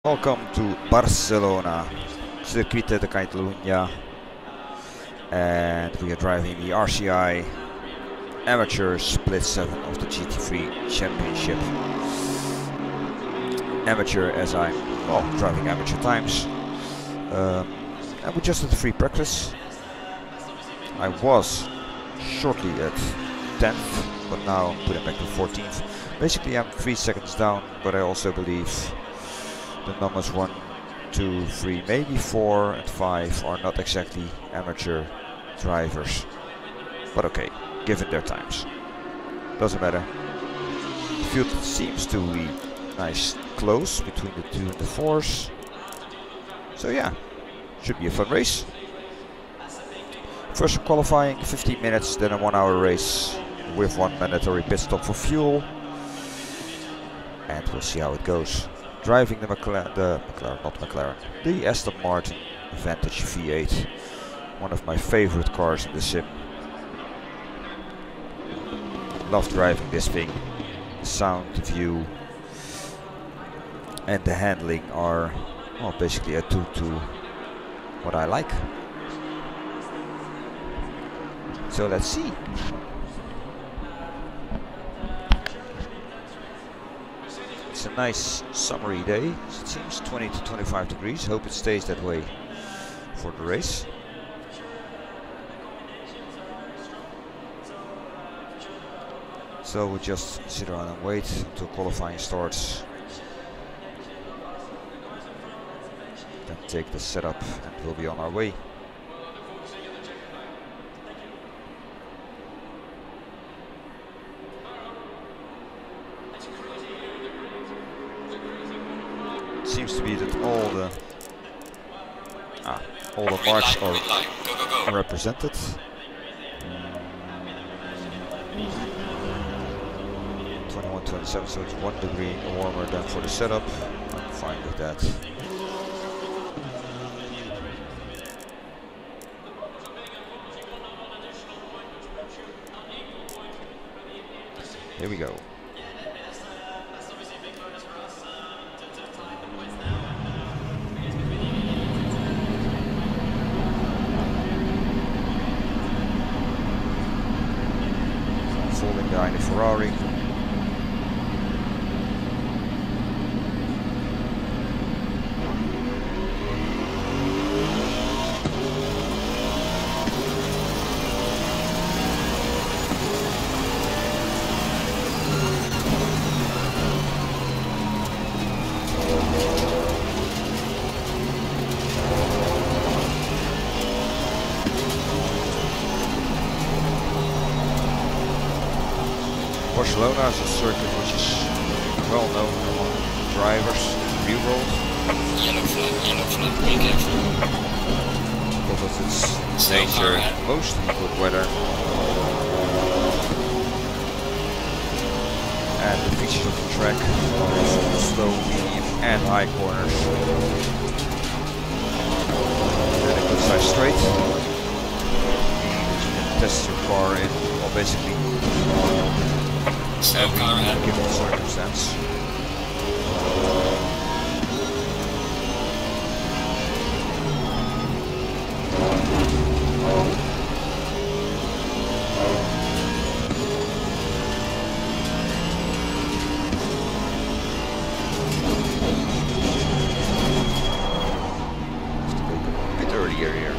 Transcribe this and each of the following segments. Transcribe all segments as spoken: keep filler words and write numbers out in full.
Welcome to Barcelona, Circuito de Catalunya, and we are driving the R C I Amateur Split seven of the G T three Championship. Amateur as I'm, well, driving amateur times. Um, and we just had a free practice. I was shortly at tenth, but now I'm putting back to fourteenth. Basically I'm three seconds down, but I also believe the numbers one, two, three, maybe four and five are not exactly amateur drivers. But okay, given their times. Doesn't matter. The field seems to be nice close between the two and the fours. So yeah, should be a fun race. First qualifying, fifteen minutes, then a one hour race with one mandatory pit stop for fuel. And we'll see how it goes. Driving the McLaren, the McLaren, not McLaren, the Aston Martin Vantage V eight, one of my favorite cars in the sim. Love driving this thing. The sound, the view, and the handling are, well, basically a two to what I like. So let's see. It's a nice summery day. It seems twenty to twenty-five degrees. Hope it stays that way for the race. So we'll just sit around and wait until qualifying starts. Then take the setup and we'll be on our way. Seems to be that all the ah, all the marks are, are represented. twenty-one, twenty-seven, so it's one degree warmer than for the setup. I'm fine with that. Here we go. Falling behind the Ferrari. Barcelona is a circuit which is well known among drivers, real world. Yellow flag, yellow flag, be careful. Because of its nature, mostly good weather. And the features of the track is slow, medium and high corners. And a good size straight. You can test your car in, well, basically Slow car ahead. given the circumstance. Have to make it a bit earlier here.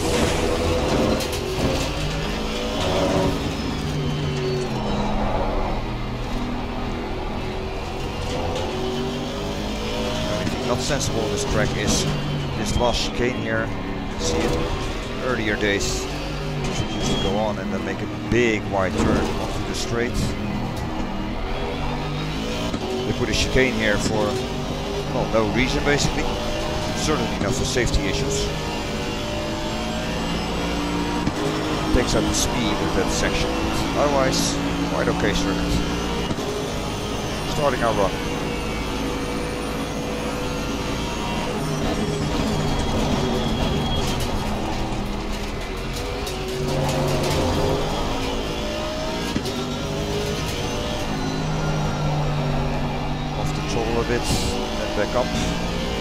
Not sensible on this track is this last chicane here. You can see it earlier days. It used to go on and then make a big wide turn onto the straight. They put a chicane here for, well, no reason basically. Certainly not for safety issues. Takes up the speed of that section. Otherwise, quite okay circuit. Starting our run. A bit and back up.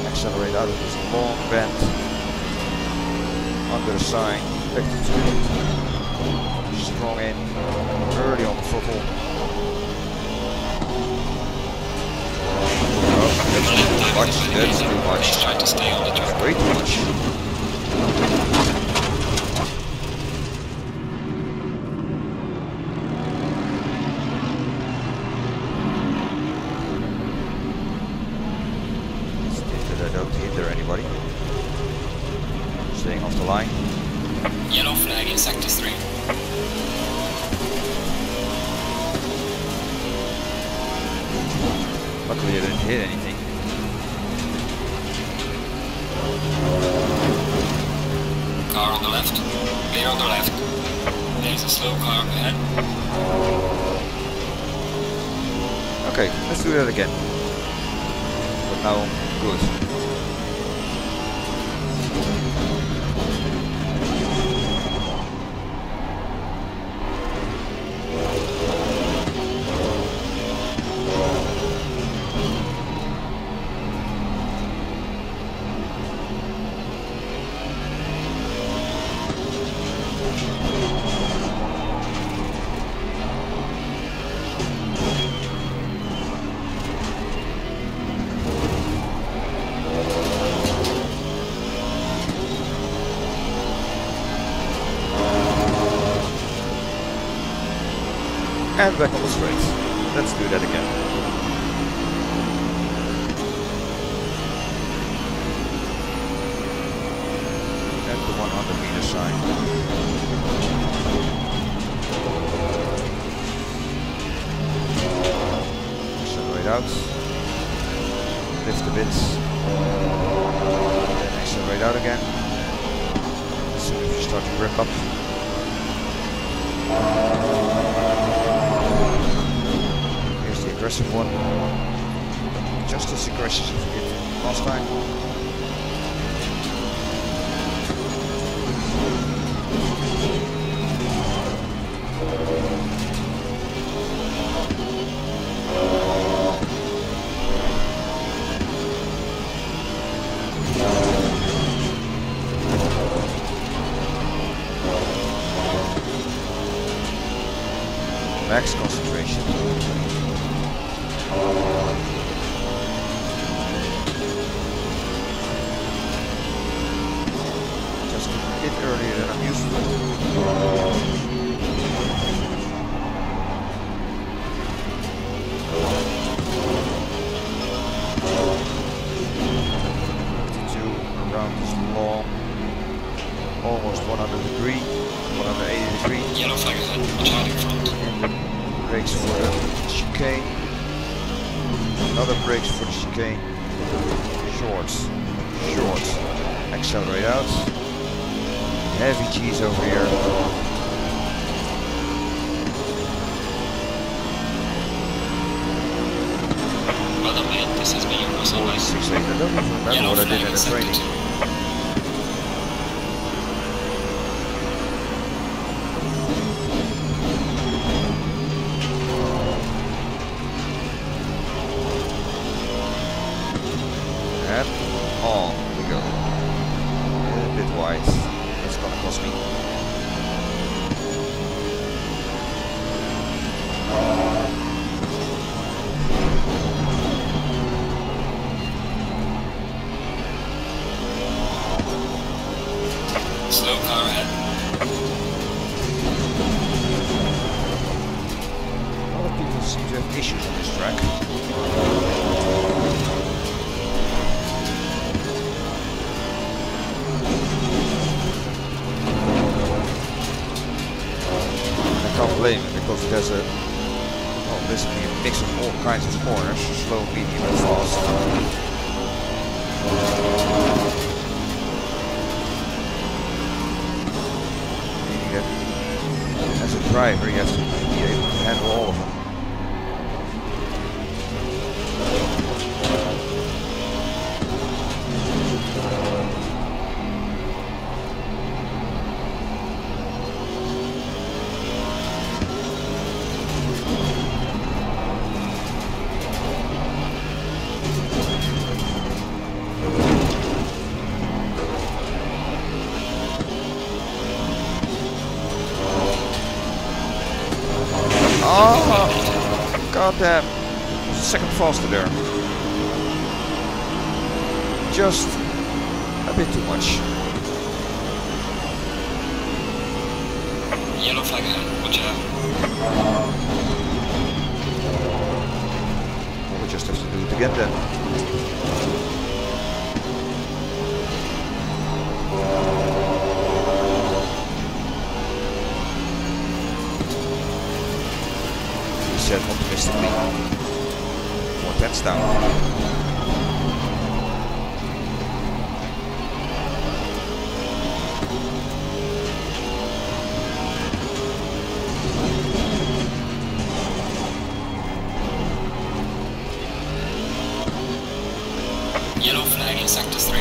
accelerate out of this long bend under the sign, vector two, strong in, early on the throttle. Oh, that's too much, that's too much. He's trying to stay on the track. Way too much. I don't hinder anybody. Staying off the line. Yellow flag in sector three. Luckily I didn't hit anything. Car on the left. Clear on the left. There's a slow car ahead. Okay, let's do that again. But now good. And back on the straight. Let's do that again. At the one hundred meter sign. Accelerate out. Lift a bit. Then accelerate out again. As soon as you start to grip up. Aggressive one, just as aggressive as we did last time. Max concentration. Just a bit earlier than I'm used to. fifty-two around this long, almost one hundred degree, one hundred eighty degree. Yellow flag ahead, watch out in front. Brakes for the chicane. Another brakes for the chicane. Shorts. Shorts. Accelerate out. Heavy cheese over here. Well done, man. This has been your muscle race. six eight. I don't even remember Yellow what I flag did in in the sector training. two. And on we go. A bit wide. That's gonna cost me. Slow car ahead. A lot of people seem to have issues on this track. I can't blame it because it has a, well, basically a mix of all kinds of corners, slow, medium and fast. Meaning that as a driver you have to be able to handle all of them. damn. A second faster there. Just a bit too much. Yellow flag ahead, watch out. Well, we just have to do it again then. He said optimistically. Four tenths down. Yellow flag in sector three.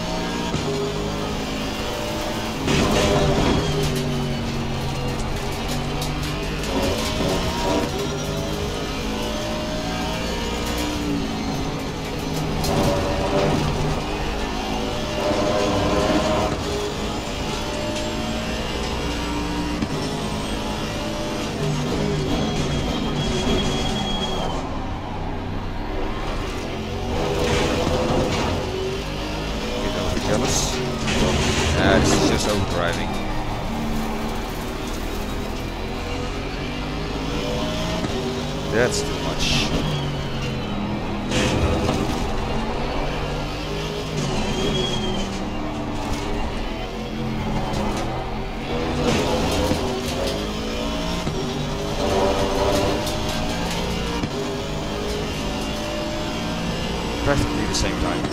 Nah, this is just overdriving. That's too much. Practically the same time.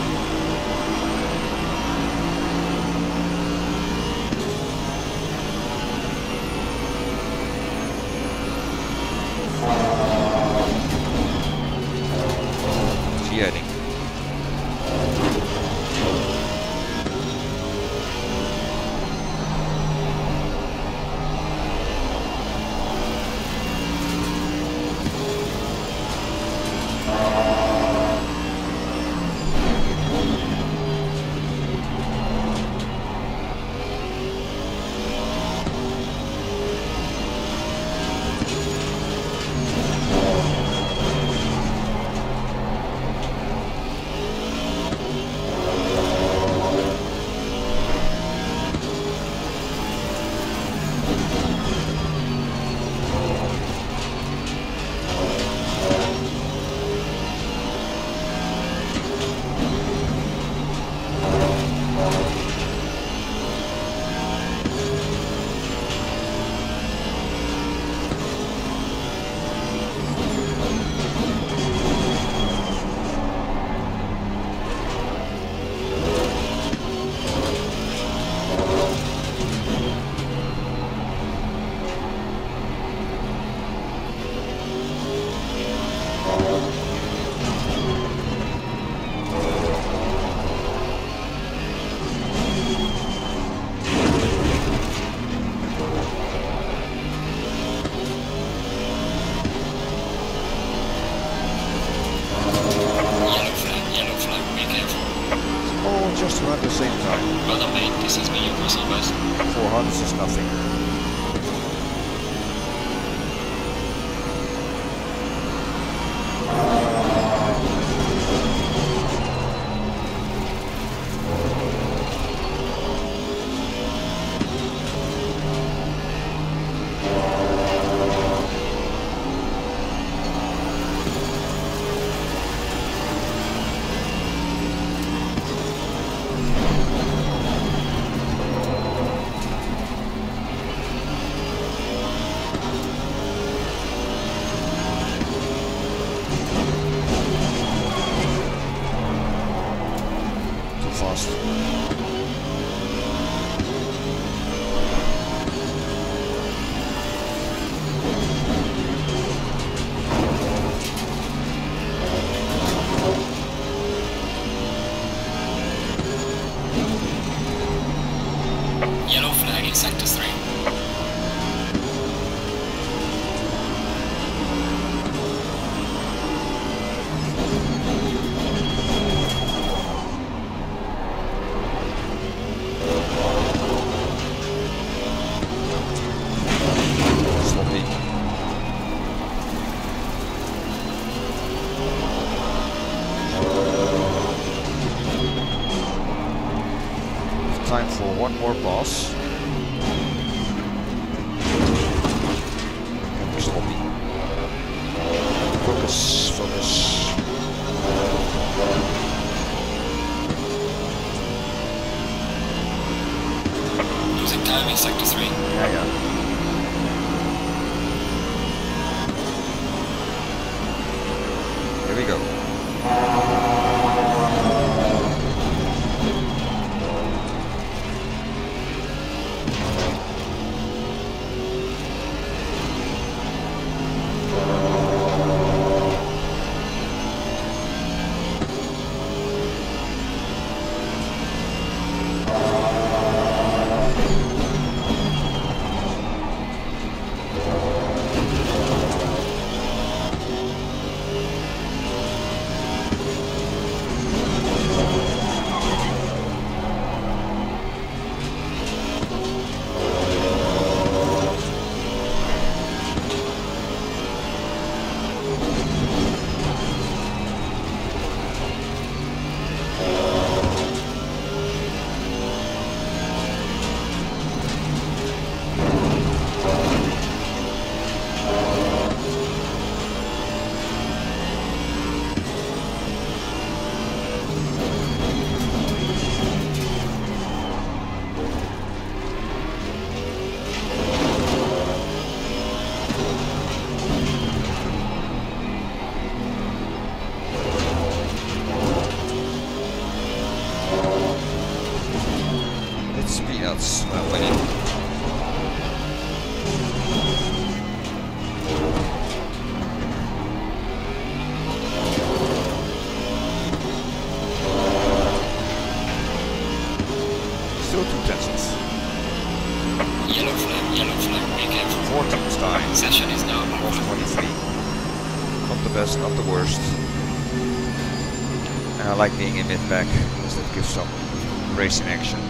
Heading. Just around the same time. Well done, mate. This has been your personal best. four hundreds is nothing. Fast. Yellow flag in sector three. time for one more pass. Sloppy. Focus, focus. Losing time in sector three. Yeah, yeah. Here we go. Peanuts, well winning. Still two tenths. Yellow flag, yellow flag, be careful. fourteenth time. Session is now Off twenty-three. Not the best, not the worst. And I like being in mid-pack because that gives some racing action.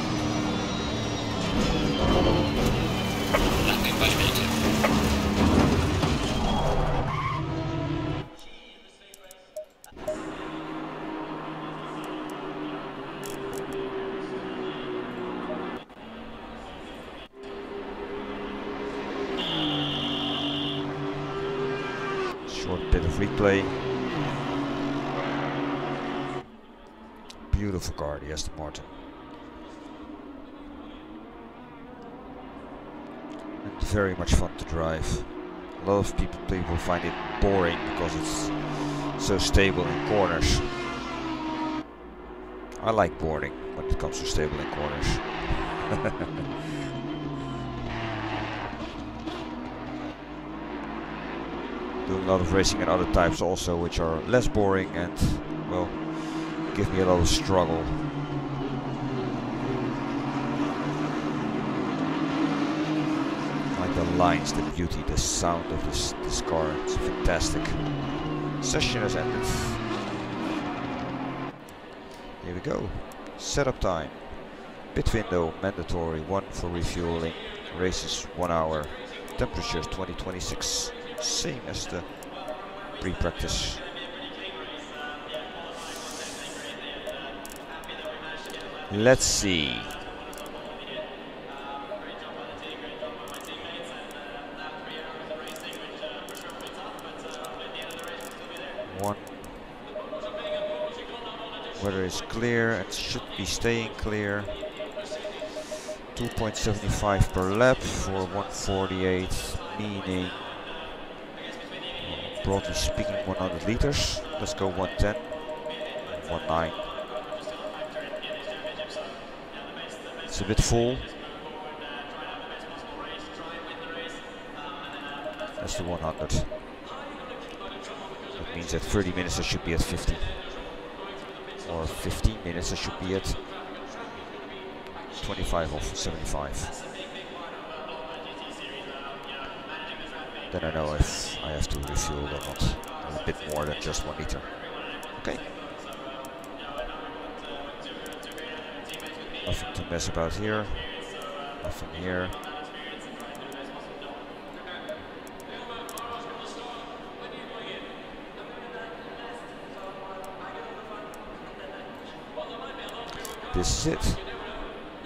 Landing by native. Short bit of replay. Beautiful car, the Aston Martin. And very much fun to drive. A lot of people, people find it boring because it's so stable in corners. I like boring when it comes to stable in corners. Doing a lot of racing and other types also, which are less boring and, well, give me a lot of struggle. Like the lines, the beauty, the sound of this, this car, it's fantastic. Session has ended. Here we go. Setup time. Pit window mandatory, one for refueling. Races one hour. Temperatures twenty twenty-six. Same as the pre-practice. Let's see. One. Weather is clear and should be staying clear. two point seven five per lap for one forty-eight, meaning, broadly speaking, one hundred liters. Let's go one ten, one nine. It's a bit full. That's the one hundred. That means at thirty minutes I should be at fifty. Or fifteen minutes I should be at twenty-five off seventy-five. Then I know if I have to refuel or not. A bit more than just one liter. Okay. Nothing to mess about here. Nothing here. This is it.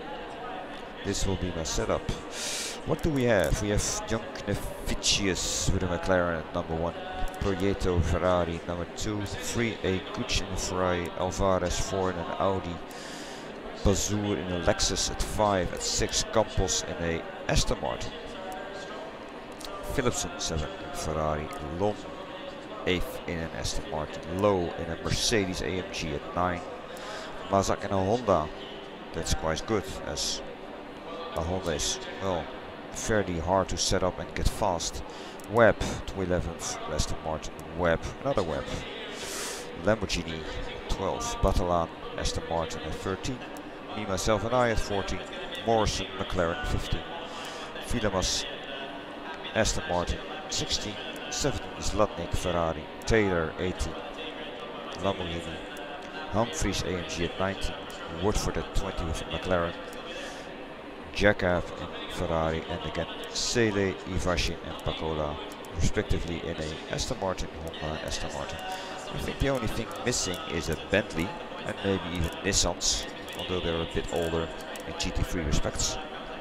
this will be my setup. What do we have? We have Jonknevicius with a McLaren at number one, Proieto Ferrari number two, three a Gucci in a Ferrari, Alvarez four in an Audi, Bazour in a Lexus at five, at six Campos in a Aston Martin, Philipsen seven in Ferrari, Lon eighth in an Aston Martin, Lowe in a Mercedes A M G at nine, Mazak in a Honda. That's quite good, as a Honda is, well, fairly hard to set up and get fast. Webb to eleventh, Aston Martin, Webb, another Webb, Lamborghini twelve, Batalan, Aston Martin at thirteen, me, myself and I at fourteen, Morrison, McLaren fifteen, Villamas, Aston Martin sixteen, seventeen is Latnik, Ferrari, Taylor eighteen, Lamborghini, Humphries A M G at nineteen, Woodford at twenty with McLaren, Jakob in Ferrari, and again Sele, Ivashin and Pacola respectively in a Aston Martin, Honda and Aston Martin. I think the only thing missing is a Bentley and maybe even Nissans, although they're a bit older in G T three respects.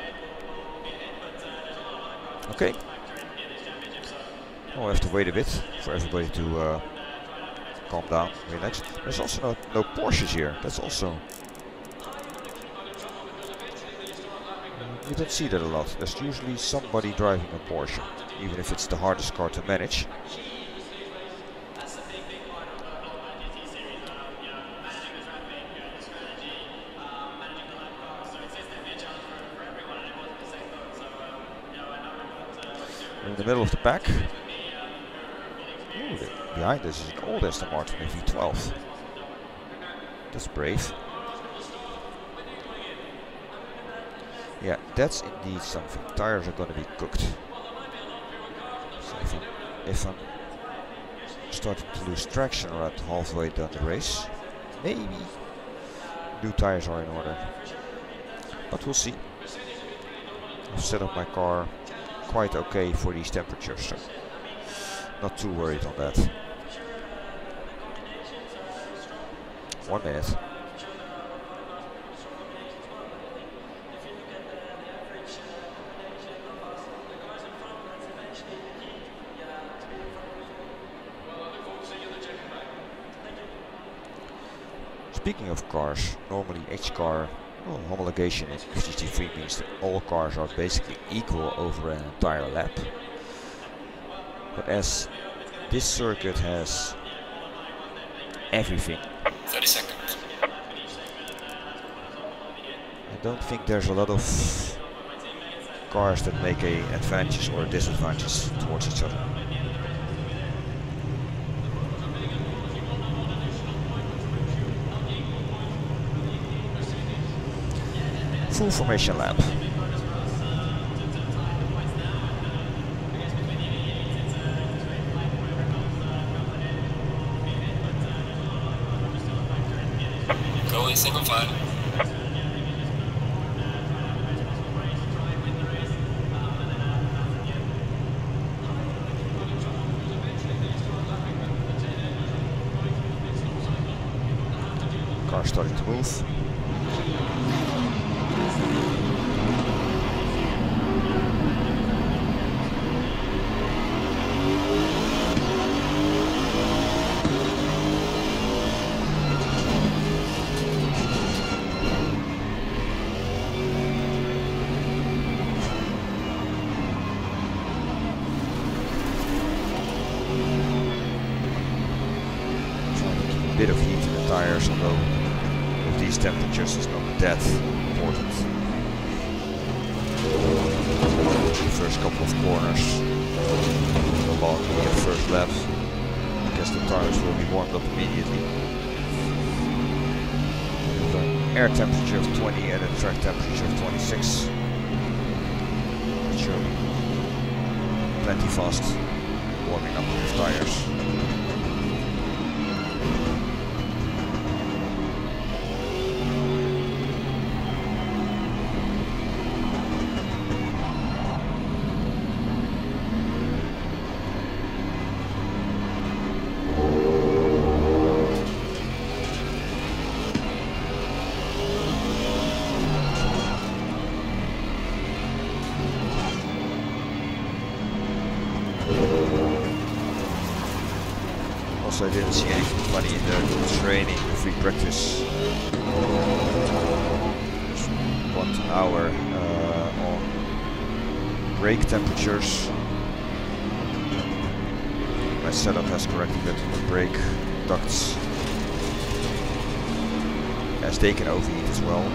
Okay, I'll have to wait a bit for everybody to uh, calm down, relax. There's also no, no Porsches here, that's also... You don't see that a lot. There's usually somebody driving a Porsche, even if it's the hardest car to manage. We're in the middle of the pack. Ooh, behind us is an old Aston Martin, a V twelve. That's brave. Yeah, that's indeed something. Tires are going to be cooked. So if I'm, if I'm starting to lose traction around halfway down the race, maybe new tires are in order. But we'll see. I've set up my car quite okay for these temperatures, so not too worried on that. One minute. Speaking of cars, normally H car well, homologation in G T three means that all cars are basically equal over an entire lap. But as this circuit has everything, thirty seconds. I don't think there's a lot of cars that make a advantage or disadvantage towards each other. Full formation lap. Go in single file. Car starting to move. Bit of heat in the tires, although with these temperatures it's not that important. The first couple of corners along the first lap, I guess the tires will be warmed up immediately. With an air temperature of twenty and a track temperature of twenty-six. It should be plenty fast warming up with tires. Also, I didn't see anything funny in the training, the free practice. Just one hour uh, on brake temperatures. My setup has corrected it on the brake ducts, as they can overheat as well.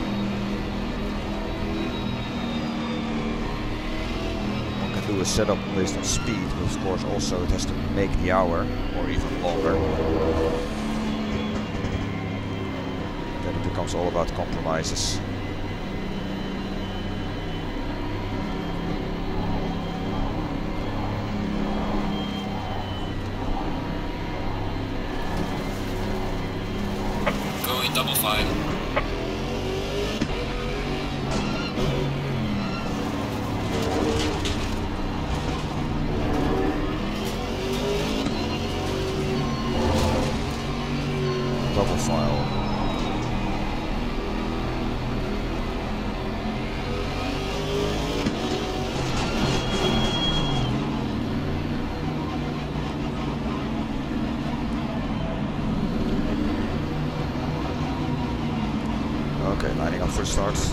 One can do a setup based on speed, but of course also it has to make the hour, or even longer. Then it becomes all about compromises. Double five. Double file. Okay, lining up for starts.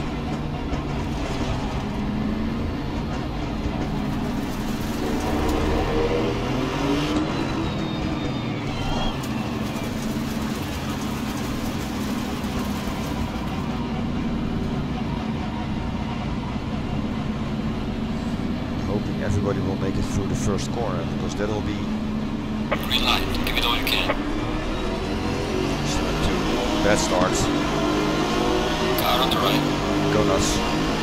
Hoping everybody will make it through the first corner, because that'll be... Green light, give it all you can. Start two. Bad starts. Car on the right. Go nuts.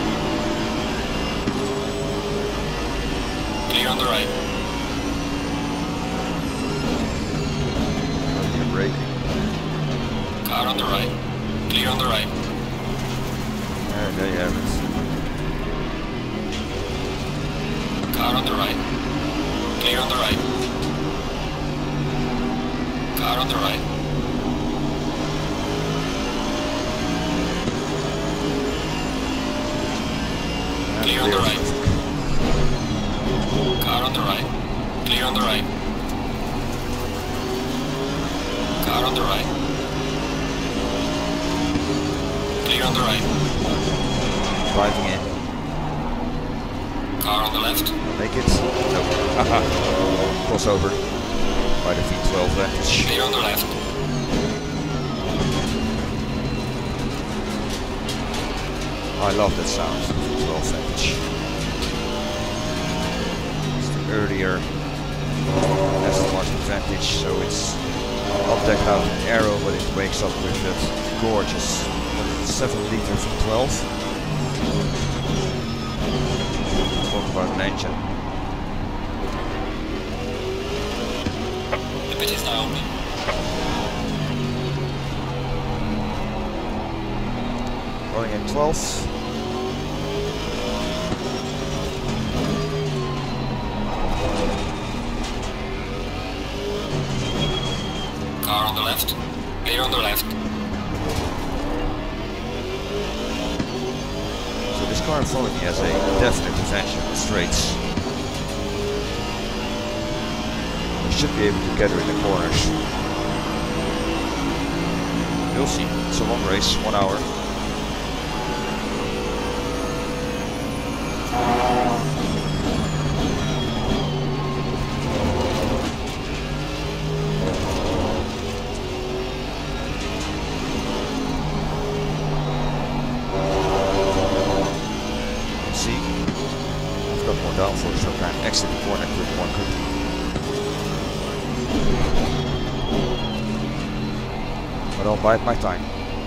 Clear on the right. You're braking. Car on the right. Clear on the right. And there you have it. Car on the right. Clear on the right. Car on the right. Clear on the right. Car on the right. Clear on the right. Car on the right. Clear on the right. Driving in. Car on the left. Make it. Nope. Haha. Crossover. By the V twelve Vantage. Clear on the left. I love that sound. V twelve Vantage. It's the earlier Aston Martin Vantage, so it's not decked out in aero, but it wakes up with that gorgeous seven liter V twelve. Talk about an engine. The pit is now open. Running in twelfth. Car on the left. Clear on the left. So this car in front of me has a definite advantage on the straights. I should be able to get her in the corners. We'll see. It's a long race, one hour. Downforce, so I can exit the corner quick, more quickly. But I'll bide my time.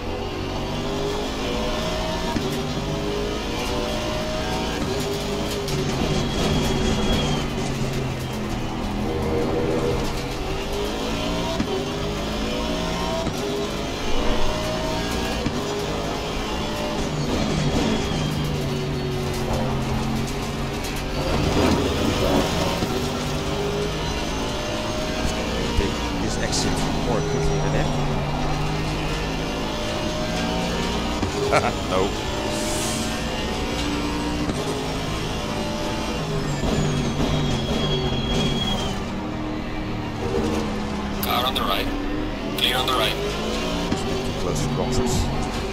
Exit more quickly than him. No. Car Car on the right. Clear on the right. Too close for comfort.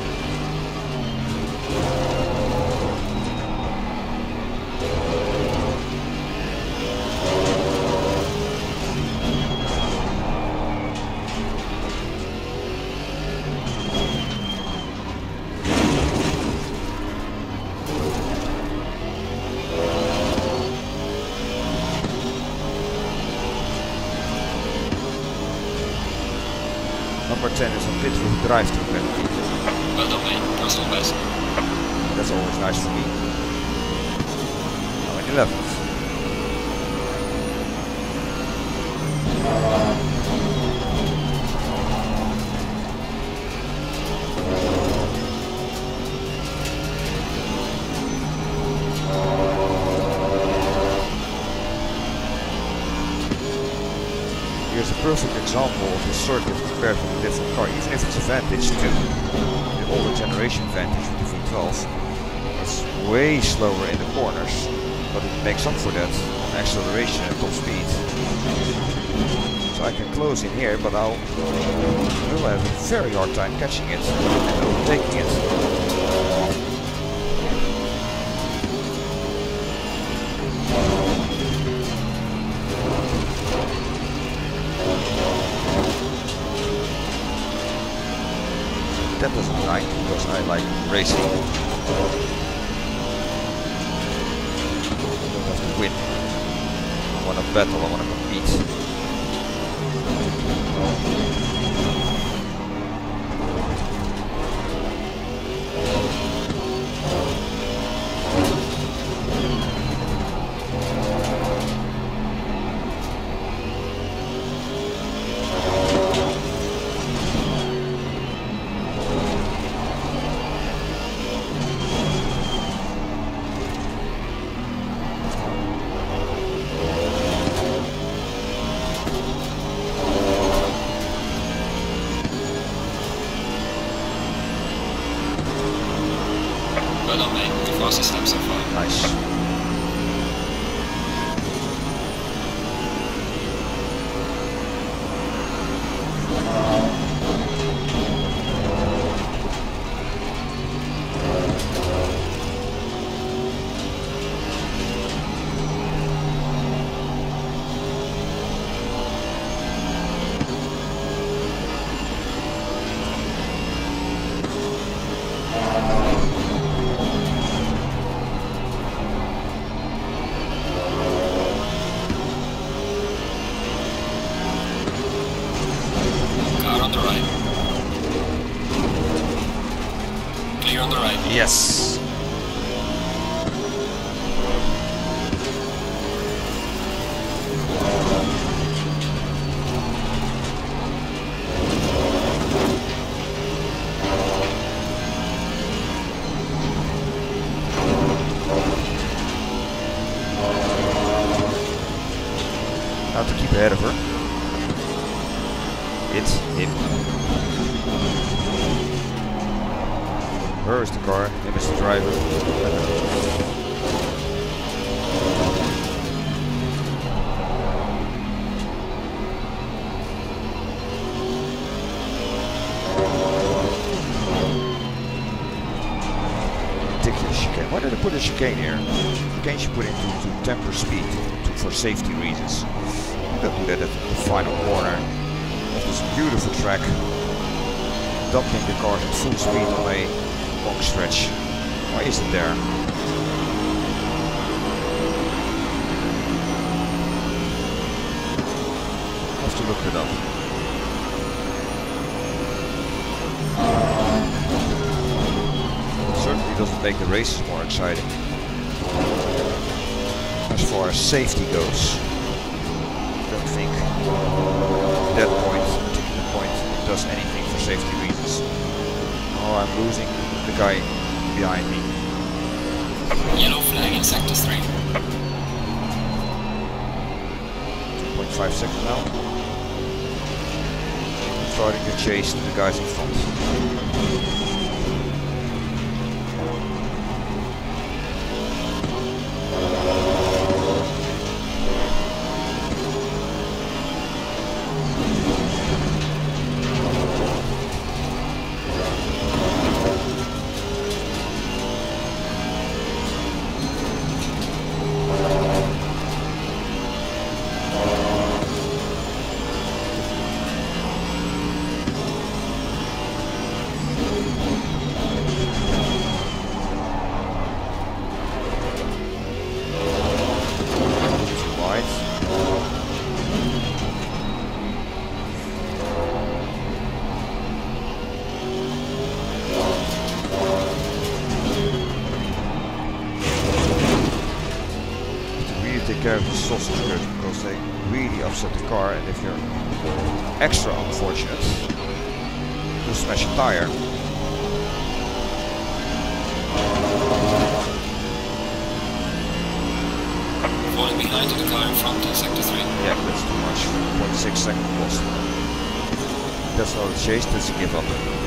Number ten is on pit with drive-through penalty. Well done, mate. Personal best. That's always nice for me. Now in eleventh. Here's a perfect example of the circuit compared with a different car. Even if it's a Vantage two, the older generation Vantage with the V twelve, it's way slower in the corners, but it makes up for that on acceleration at top speed. So I can close in here, but I'll will have a very hard time catching it and overtaking it. That doesn't like because I like racing. I don't have to win. I want to battle, I want to compete. Well done, mate. The fastest lap so far. Nice. On the right. Yes. Now to keep ahead of her. It's him. Her is the car, him is the driver. Ridiculous chicane. Why did I put a chicane here? Chicane should put into to temper speed to, for safety reasons. Don't do that at the final corner of this beautiful track. Dumping the cars at full speed on a long stretch. Why is it there? I have to look it up. It certainly doesn't make the races more exciting. As far as safety goes, I don't think at that point, particular point, it does anything for safety reasons. Oh, I'm losing the guy behind me. Yellow flag in sector three. two point five seconds now. Starting to chase the guys in front. care of these sausage cutters because they really upset the car, and if you're extra unfortunate, you'll smash a tire. Falling behind to the car in front in sector three. Yeah, that's too much. zero point six second loss. That's not a chase, that's a give up.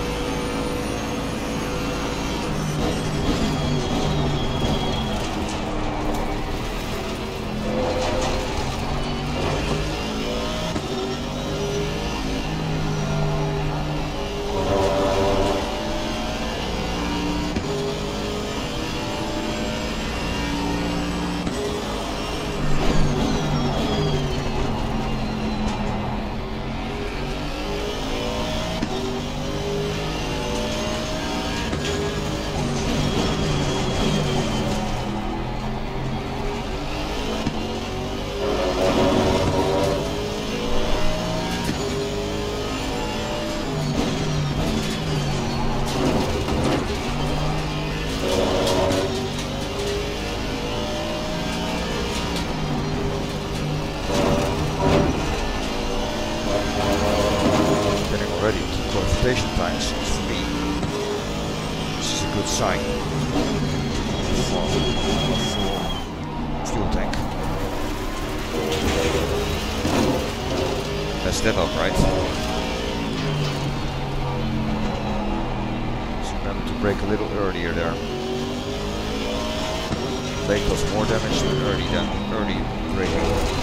Times for me, this is a good sign for a full fuel tank. Messed that up, right? So remember to brake a little earlier there. Late does more damage than early than early braking.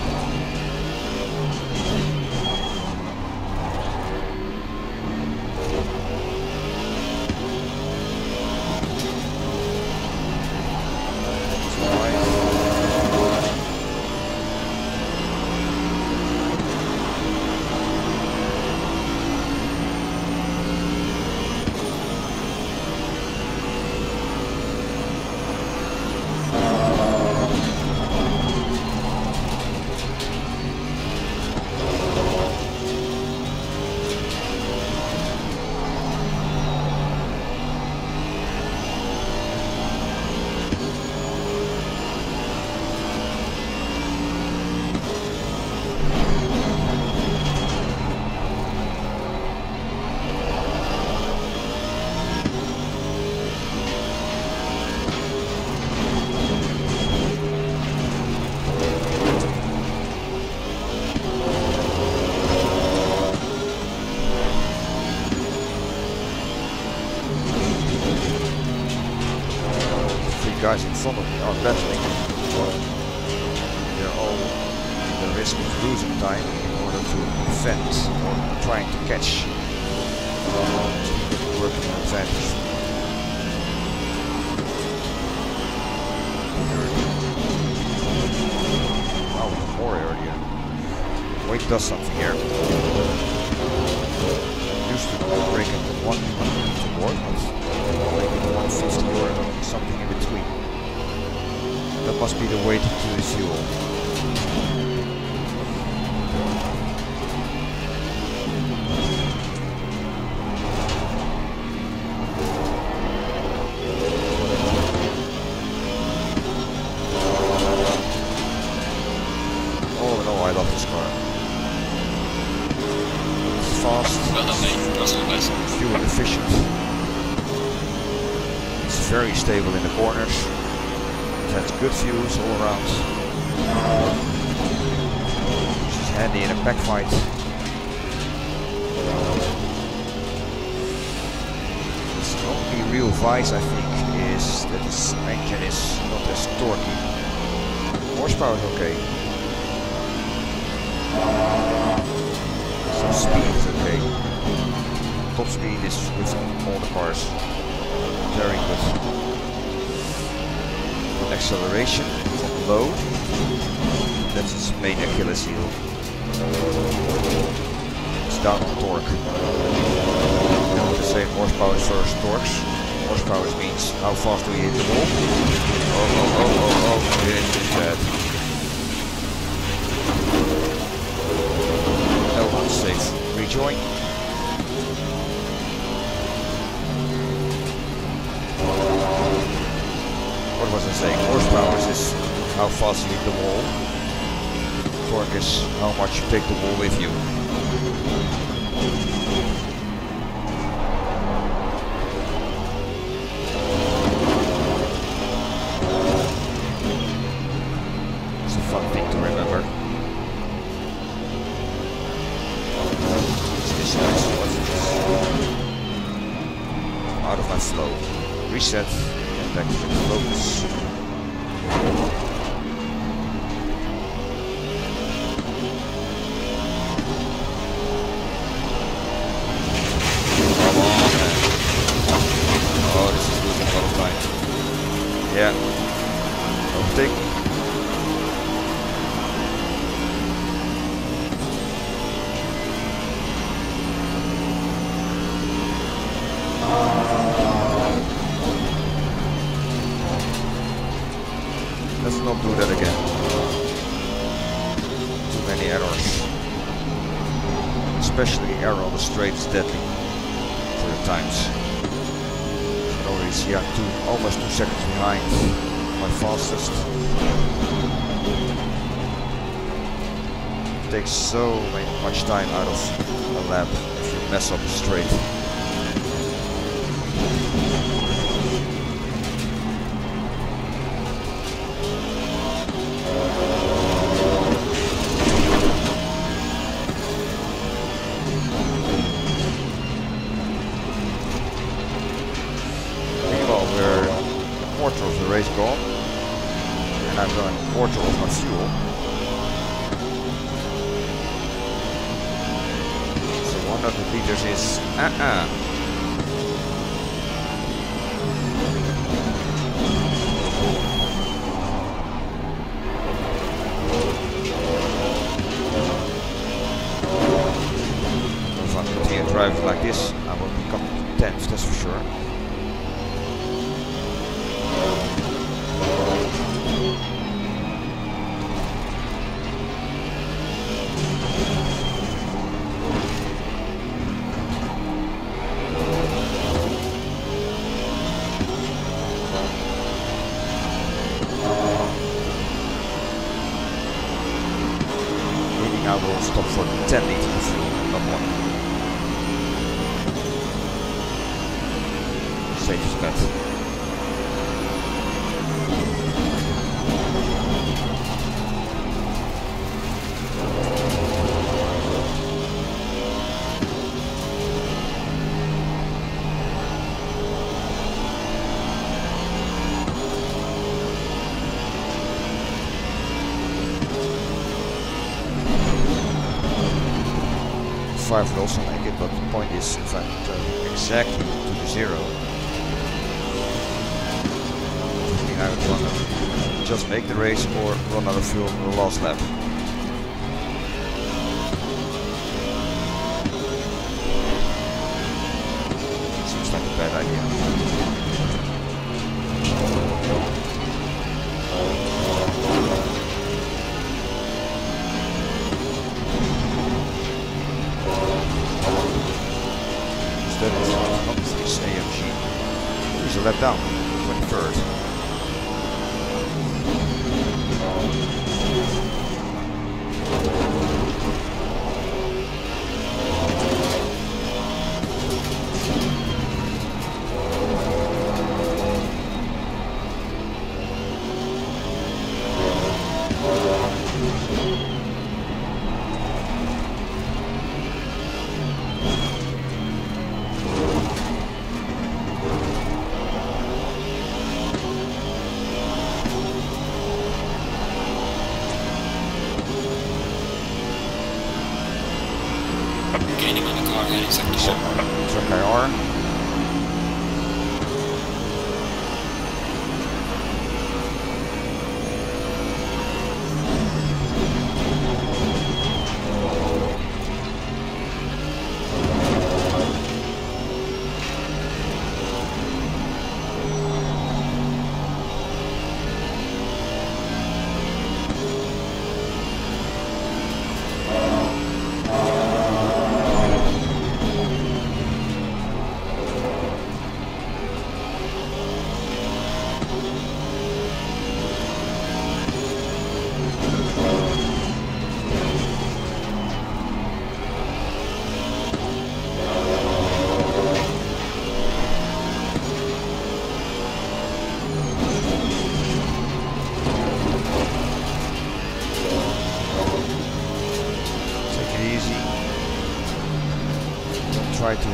Guys in front of me are battling. They're all in the risk of losing time in order to defend or trying to catch. Working on advantage. Oh, more earlier. Weight does something here. Used to break into one hundred more, but like one fifty or something in between. That must be the weight to the fuel. All in all, I love this car. It's fast, well done, mate. Personal best. fuel efficient. It's very stable in the corners. It has good views all around. It's handy in a pack fight. Its only real vice, I think, is that this engine is not as torquey. Horsepower is okay. Some speed is okay. Top speed is with all the cars very good. Acceleration from low, that's its main Achilles heel. It's down on torque. And with the same horsepower versus torques. Horsepower means how fast do you hit the wall. Oh, oh, oh, oh, oh, this is bad. No unsafe rejoin. What was I saying? Horsepower is how fast you hit the wall. Torque is how much you take the wall with you. It's a fun thing to remember. Is this nice? Out of my flow. Reset. Get back to the focus. Yeah, overtake. Let's not do that again. Too many errors. Especially error on the straight is deadly for the times. Yeah, two, almost two seconds behind my fastest. It takes so much time out of a lap if you mess up a straight. Quarter of the race gone, and I've done a quarter of my fuel. So one hundred liters is uh-uh. If I continue driving like this, I will become tenth, that's for sure. I will stop for ten liters of fuel, not one. Safe as bet. Five will also make it, but the point is, if I turn exactly to the zero, I think I would want to just make the race or run out of fuel in the last lap. Seems like a bad idea. That is not this A M G. He's a lap down, twenty-third.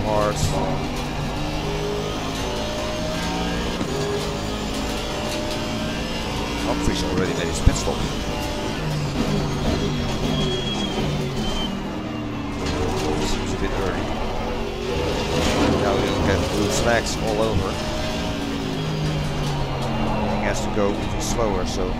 hard. Humphries already made his pit stop. Seems a bit early. Now he'll get blue flags all over. He has to go even slower, so.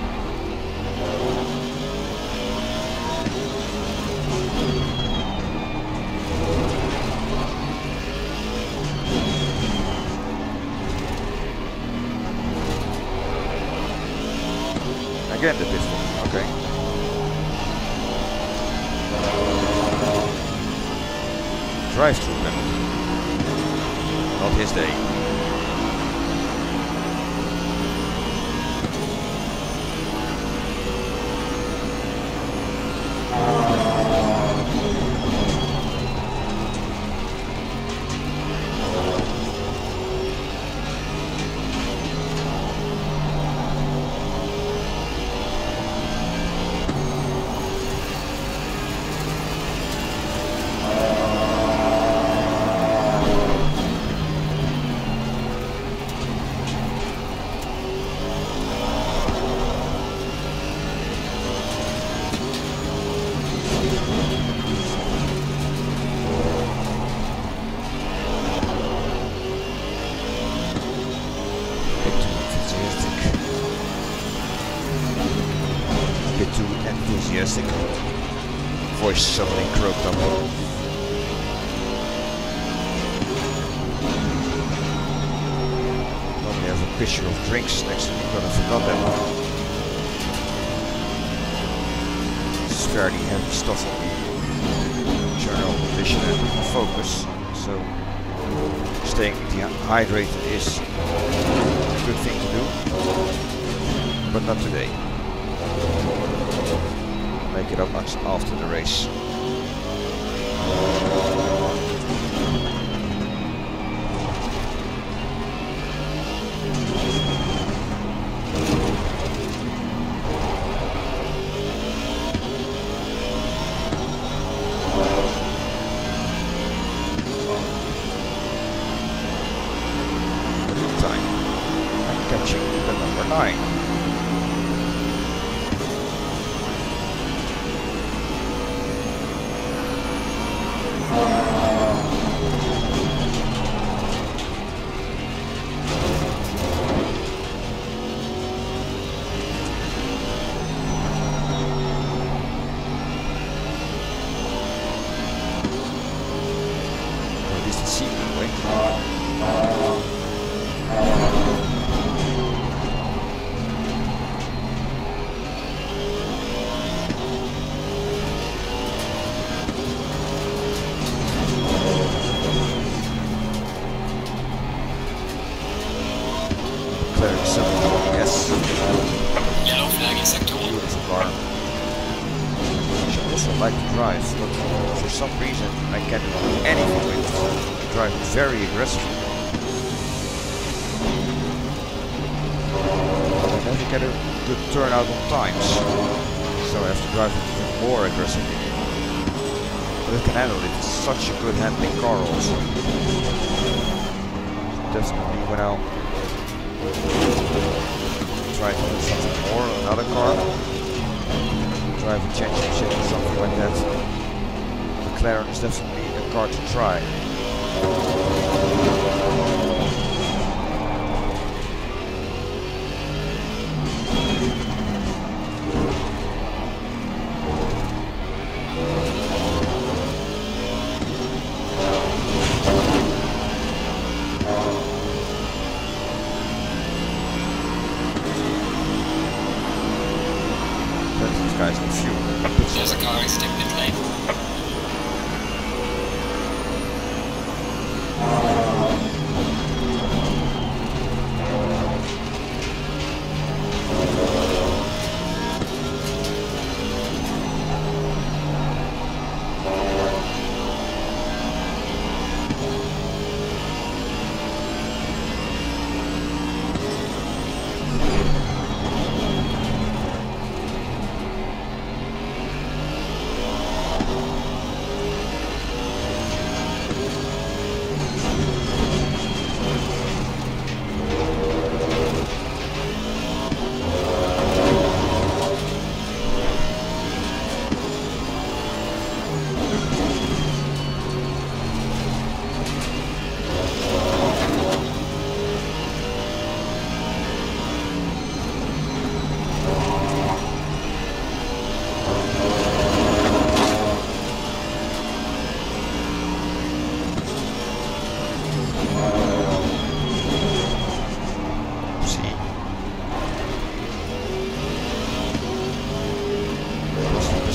Again the pit stop, okay. Drive-through penalty. Not his day. Enthusiastic. Voice suddenly croaked up. Normally have a pitcher of drinks next to me, but I forgot that one. This is fairly heavy stuff on the journal vision and focus, so staying dehydrated is a good thing to do, but not today. Make it up after the race. Time. I'm catching the number nine. Yes. Yellow flag in sector one. Beautiful car. Which I also like to drive, but for some reason I can't do anything with it. I drive very aggressively. I never get a good turnout on times, so I have to drive it even more aggressively. But it can handle it. It's such a good handling car also. Definitely when I'll try to do something more, another car, drive a championship or something like that. McLaren is definitely a car to try. Guys, a few. There's a car in stick pit lane.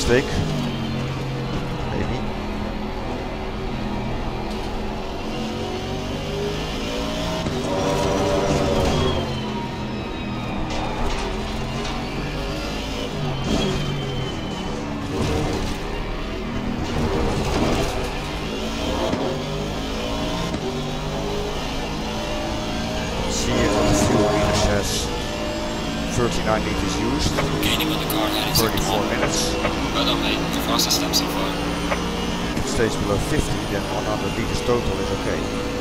mistake. Maybe. See it on the fuel meter says thirty-nine liters used. Gaining on the car heading thirty-four minutes. Well done, mate. The fastest step so far. If it stays below fifty, then one hundred liters total is okay.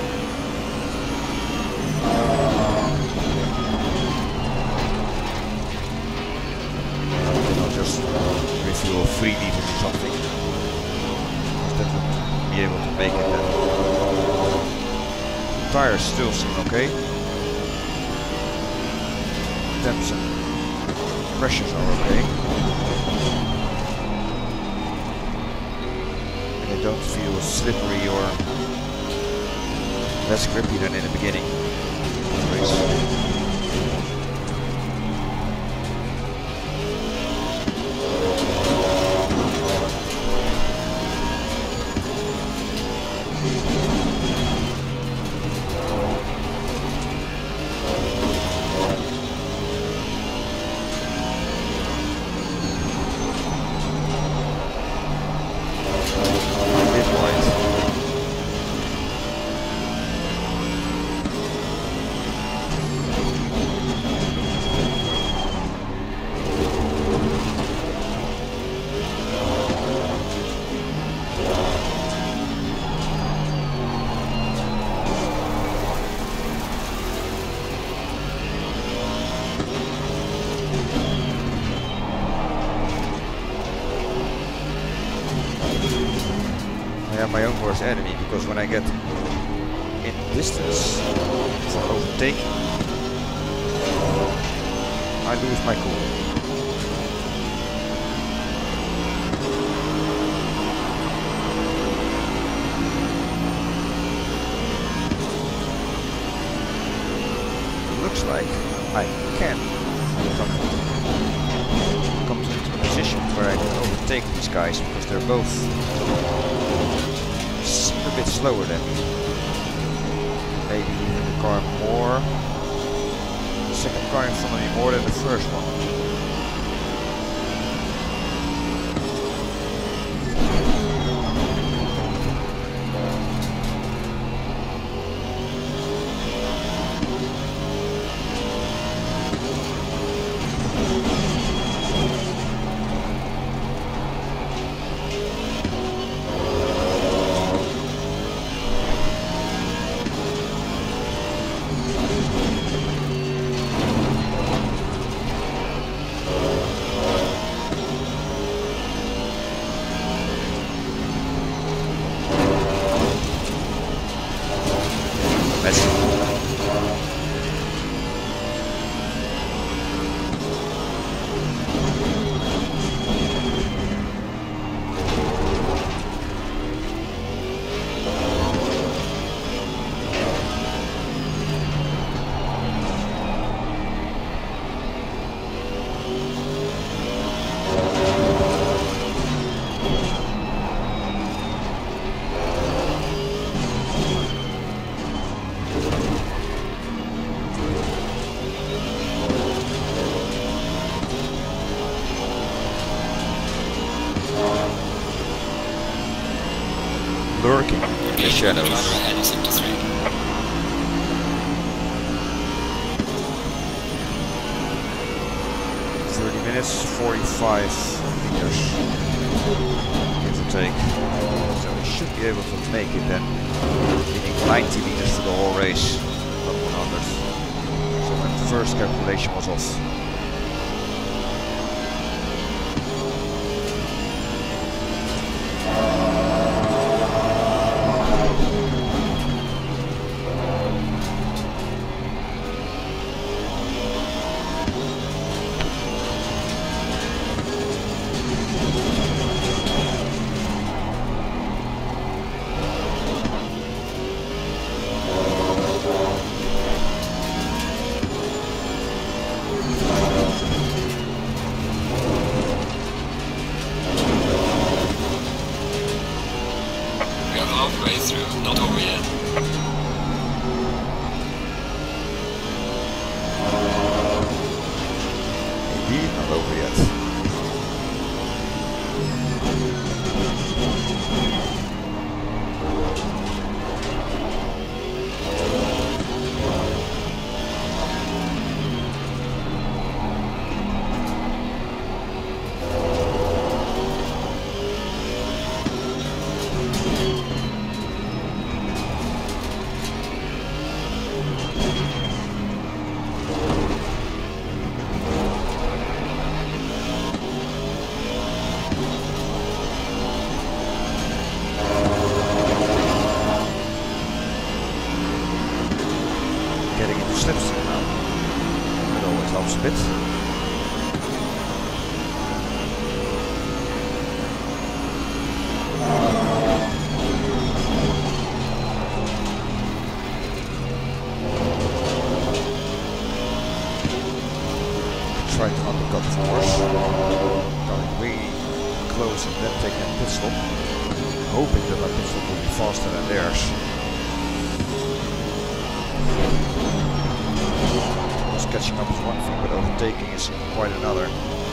I'll just refuel three liters or something. That would be able to make it then. Tires still seem okay. Temps and pressures are okay. And they don't feel slippery or less grippy than in the beginning of the race. I am my own worst enemy, because when I get in distance for overtaking, I lose my cool. It looks like I can come, come into a position where I can overtake these guys, because they're both a bit slower than me. Maybe even the car more. The second car in front of me more than the first one. Lurking in the shadows. thirty minutes, forty-five meters, give or take. So we should be able to make it then. We need ninety meters for the whole race, not one hundred. So my first calculation was off. slipstream now. It always helps a bit. Try to undercut, of course. Going really close and then taking a pit stop. Hoping that my pit stop will be faster than theirs. Because catching up is one thing, but overtaking is quite another.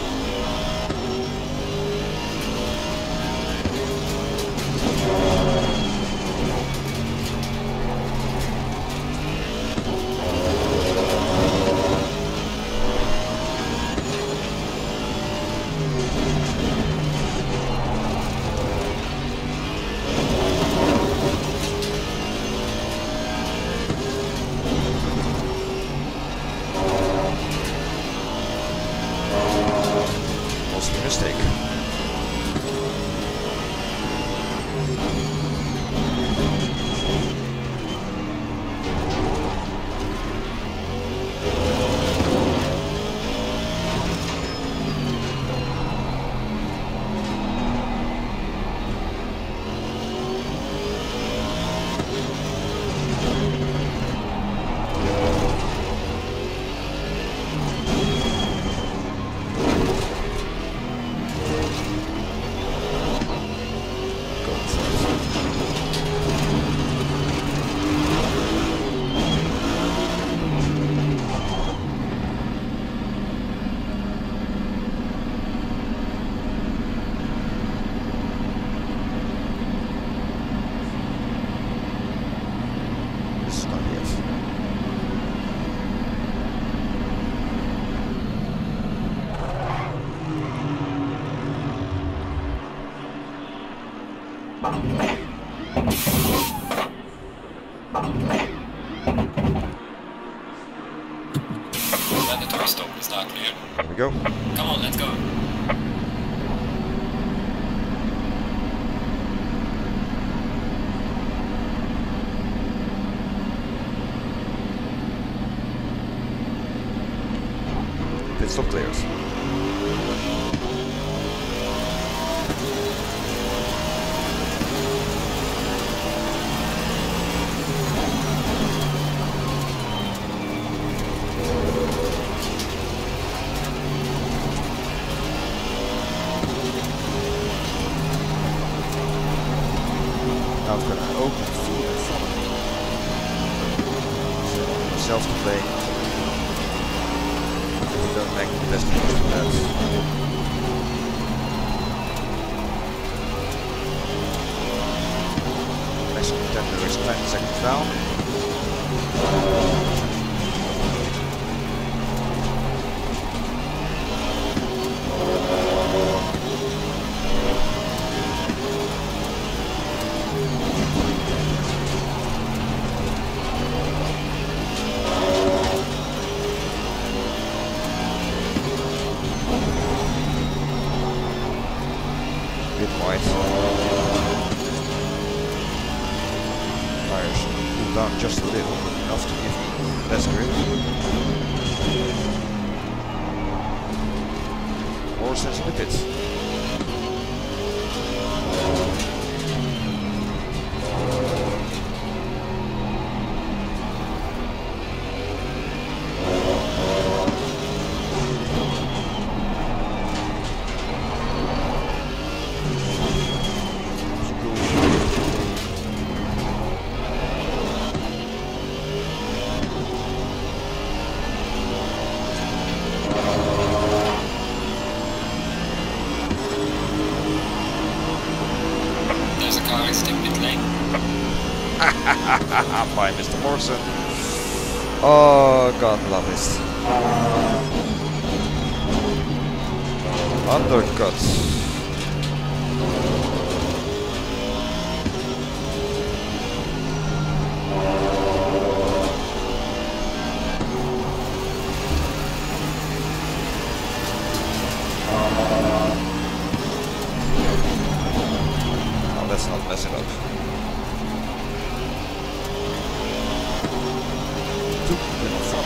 Mistake. Mandatory stop is now clear. There we go. Come on, let's go. Pit stop cleared. Now I've got an open field in front of me. So myself to blame. We don't make the best use of that. Next contender is ten seconds down. Bit wide. Tires cool down just a little, enough to give me less grip. More sense in the pit. Bye, Mister Morrison. Oh, God love it. Undercut. Oh, let's not mess it up. Two,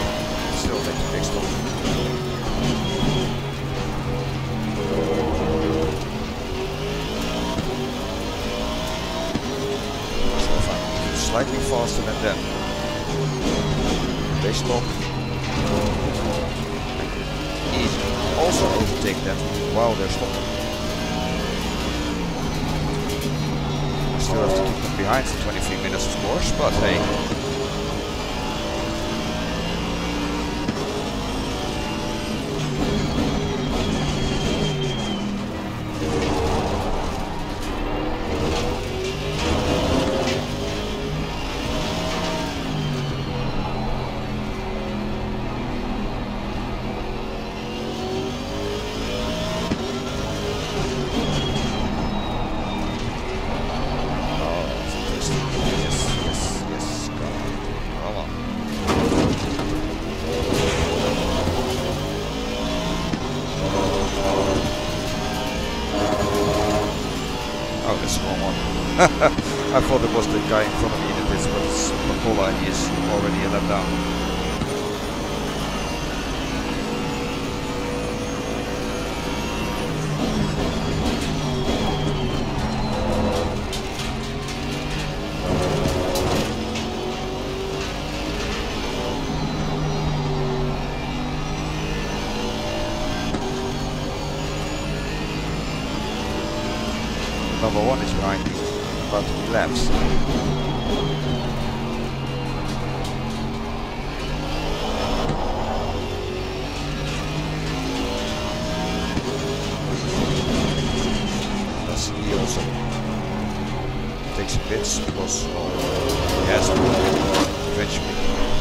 them. They stop. Easy. Also overtake them while they're stopping. I still have to keep them behind for twenty-three minutes, of course, but hey. I thought it was the guy in front of me in the pits, but it's Macola and he is already a lap down. Number one is behind me. About to be laps. Thus he also takes a bits because he has to eventually.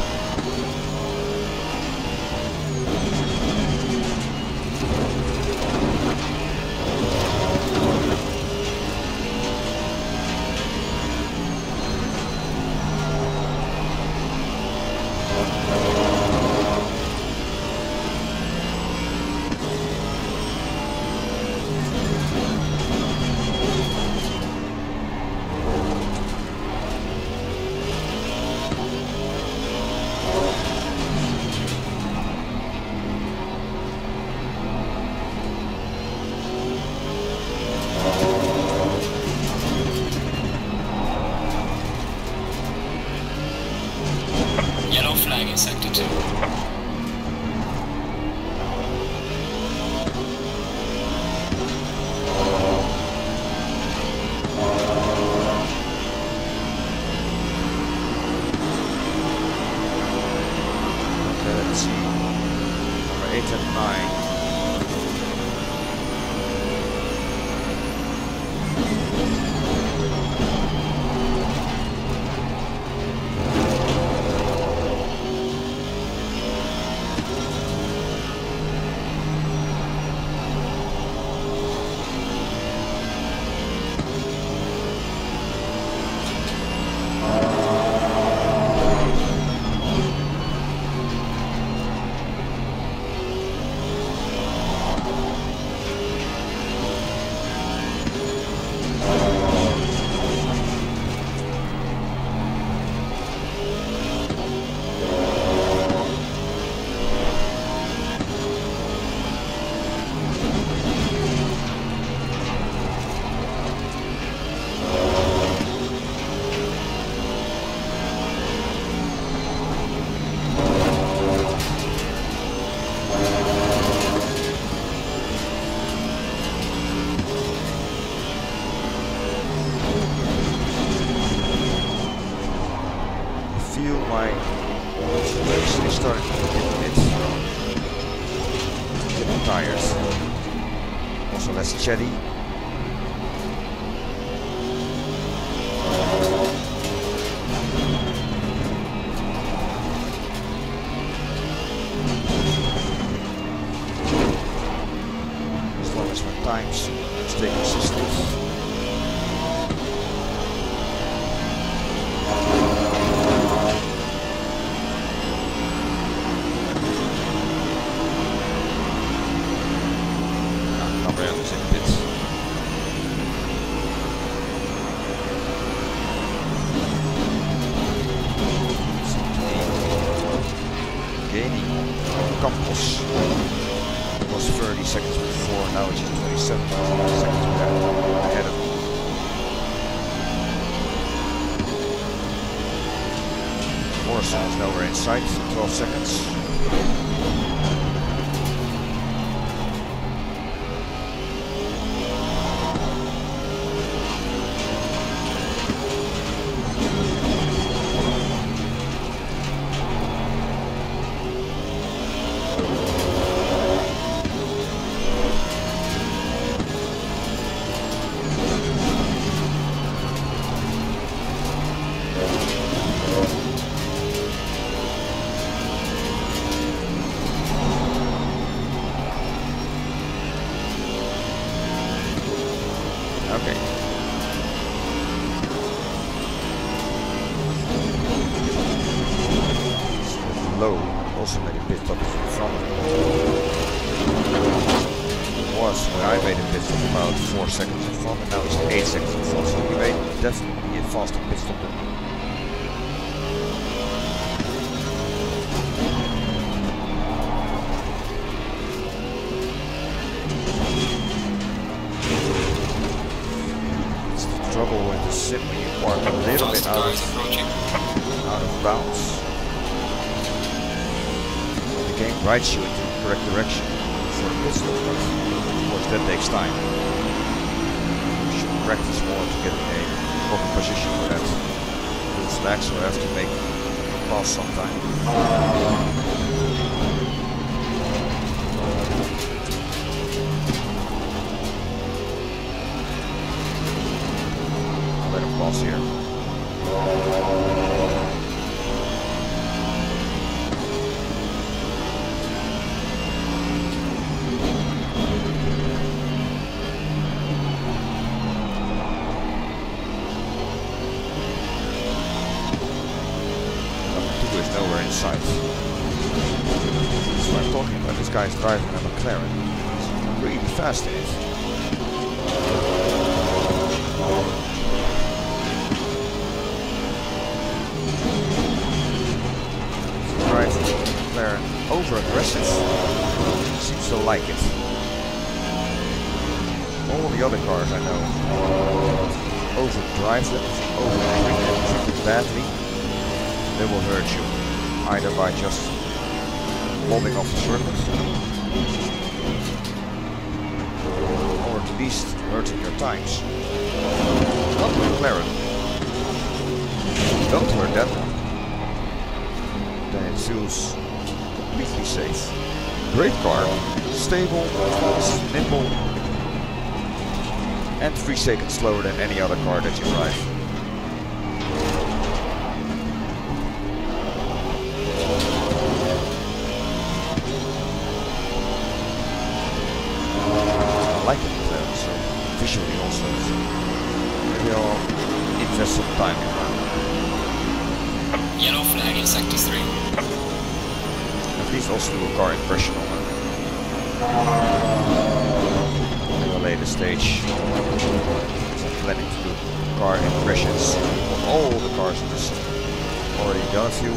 Yellow flag in sector two. Okay, let's see. Number eight and nine. My legs is starting to get a bit, get tired. Also less chatty. As long as my times stay consistent. Campos was thirty seconds before, now it's just twenty-seven seconds ahead of me. Larson is nowhere in sight, twelve seconds. Okay. Low also made a pit stop in front of me. It was when I made a pit stop about four seconds in front, and now it's eight seconds in front, so he made definitely a faster pit stop than me. Trouble with the sim when you park a little bit out of, out of bounds. The game writes you into the correct direction for a pit stop, but of course that takes time. You should practice more to get in a proper position for that. Blue flags will have to make a pass sometime. Pass here. Number two is nowhere in sight. That's what I'm talking about. This guy's driving a McLaren. He's really fast in it. Over aggressive, seems to like it. All the other cars I know overdrive them, overtake them badly. They will hurt you, either by just lobbing off the circuit, or at least hurting your tires. Not the McLaren. Don't hurt that one. Then it feels completely safe. Great car, stable, nimble, and three seconds slower than any other car that you drive. I like it uh, so visually also. So maybe I'll invest some time in that. Yellow flag in sector three. At least also do a car impression on it. At a later stage, I'm planning to do car impressions on all the cars in this. Already done a few.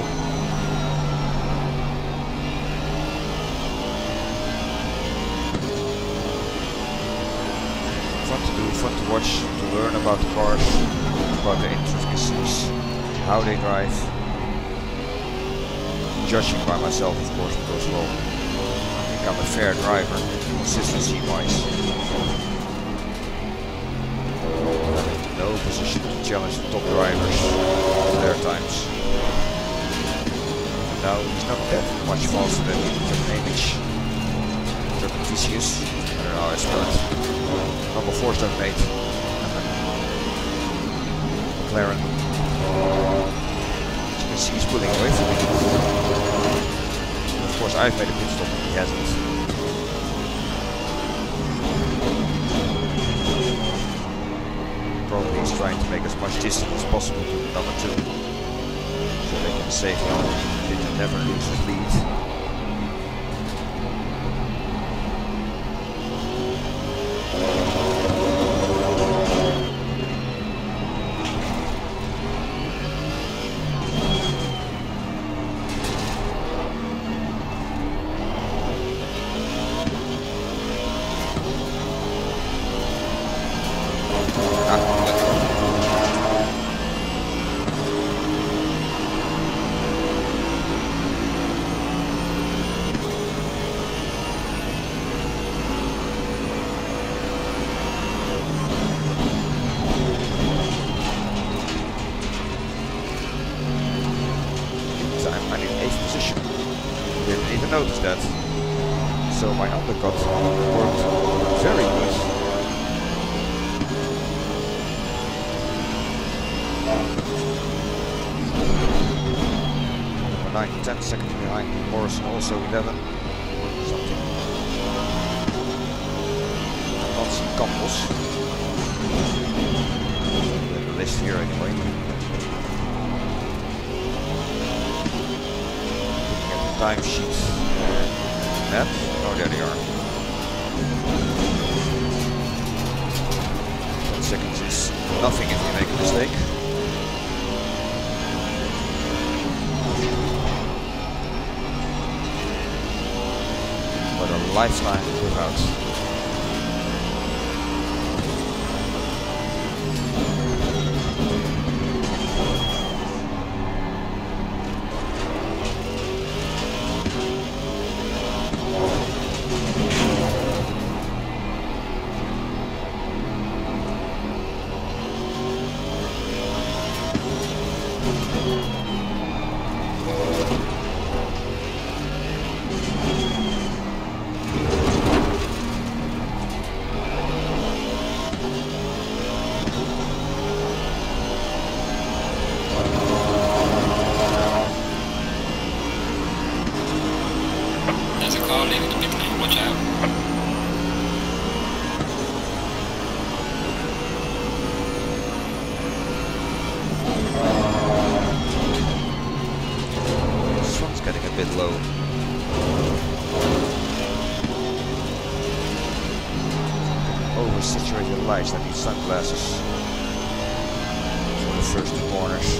Fun to do, fun to watch, to learn about the cars, about the intricacies, how they drive. Judging by myself, of course, because well, I think I'm a fair driver, consistency wise. I'm in no position to challenge the top drivers to their times. Now he's not that much faster than Image. Vicious. I don't know how I spell it. Number four is that mate. McLaren. As you can see, he's pulling away from me. Of course, I've made a pit stop and he hasn't. Probably he's trying to make as much distance as possible to number two, so they can save him and never lose his lead. even noticed that. So my undercut worked very good. Number nine, ten seconds behind Morrison, also eleven. Something. Not some couples. The list here anyway. Looking at the timesheet. Net. Oh, there they are. ten seconds is nothing if you make a mistake. But a lifetime without. Oversaturated lights, I need sunglasses for the first two corners.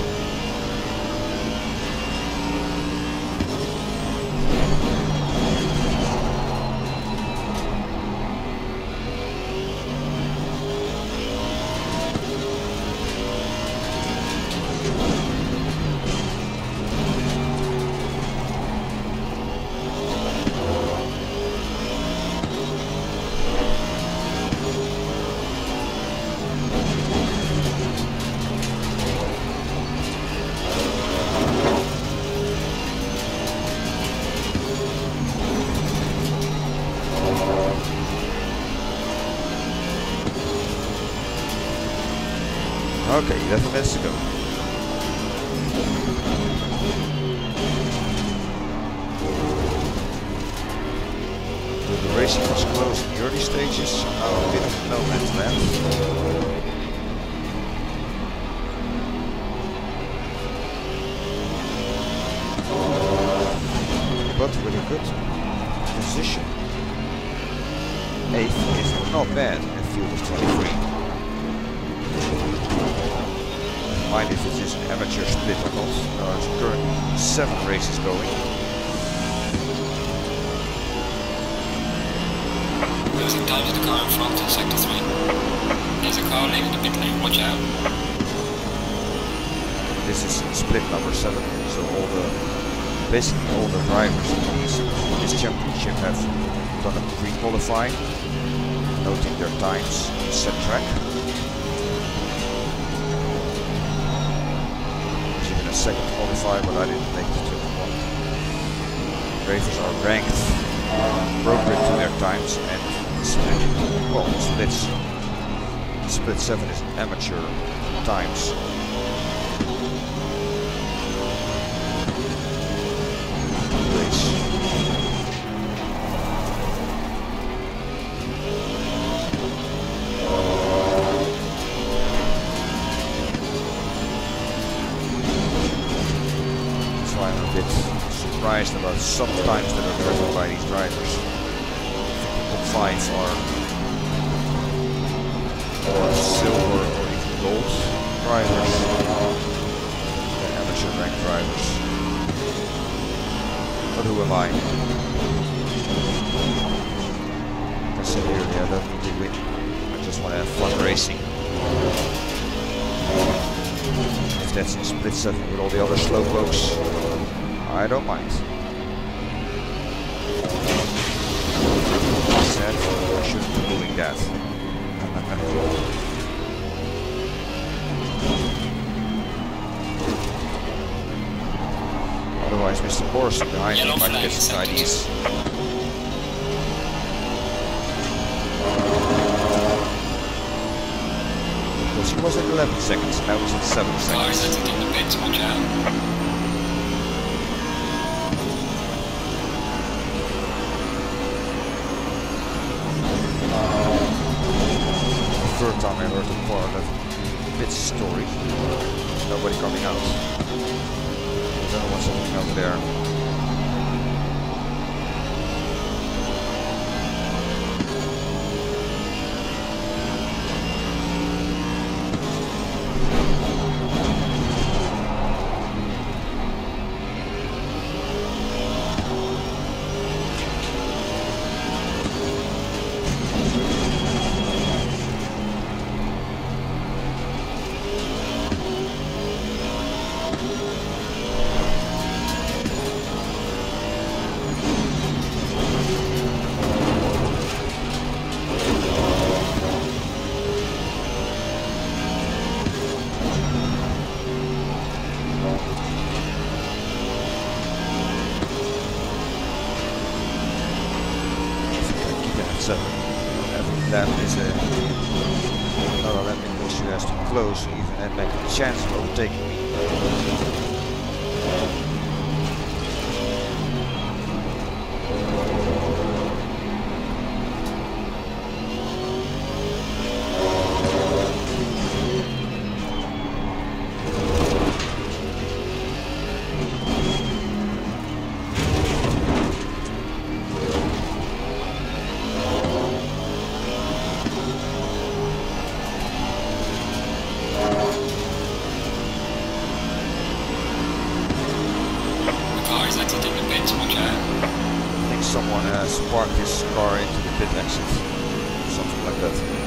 Okay, eleven minutes to go. The racing was close in the early stages, so now a bit of no man's land. But with a good position. Eighth is not bad in a field of twenty-three. Mind if it is an amateur split or not. There are currently seven races going. Losing time to the car in front in sector three. There's a car leaving the pit lane, watch out. This is split number seven, so all the basically all the drivers in these, this championship have done a pre-qualifying, noting their times on set track. Second qualifier, but I didn't make the twenty-one. Drivers are ranked appropriate to their times and split. Well, splits. Split seven is amateur times. Race. Surprised about some times that are driven by these drivers. I think the top five are or silver or even gold drivers. They're amateur rank drivers. But who am I? Like I said earlier, I don't need to win. I just want to have fun racing. If that's in split seven with all the other slowpokes, I don't mind. Said I shouldn't be doing that. Otherwise, Mister course, behind Yellow me might flag get some accepted. I Ds. Because he was at eleven seconds, and I was at seven Cars seconds. exiting the pits, watch out. The third time I heard the car that pit story. Nobody coming out. I don't know what's happening over there. So every lap is a another lap in which you have to close even and make a chance of overtaking me. Exiting the pits, watch out. I think someone has parked his car into the pit exit. Something like that.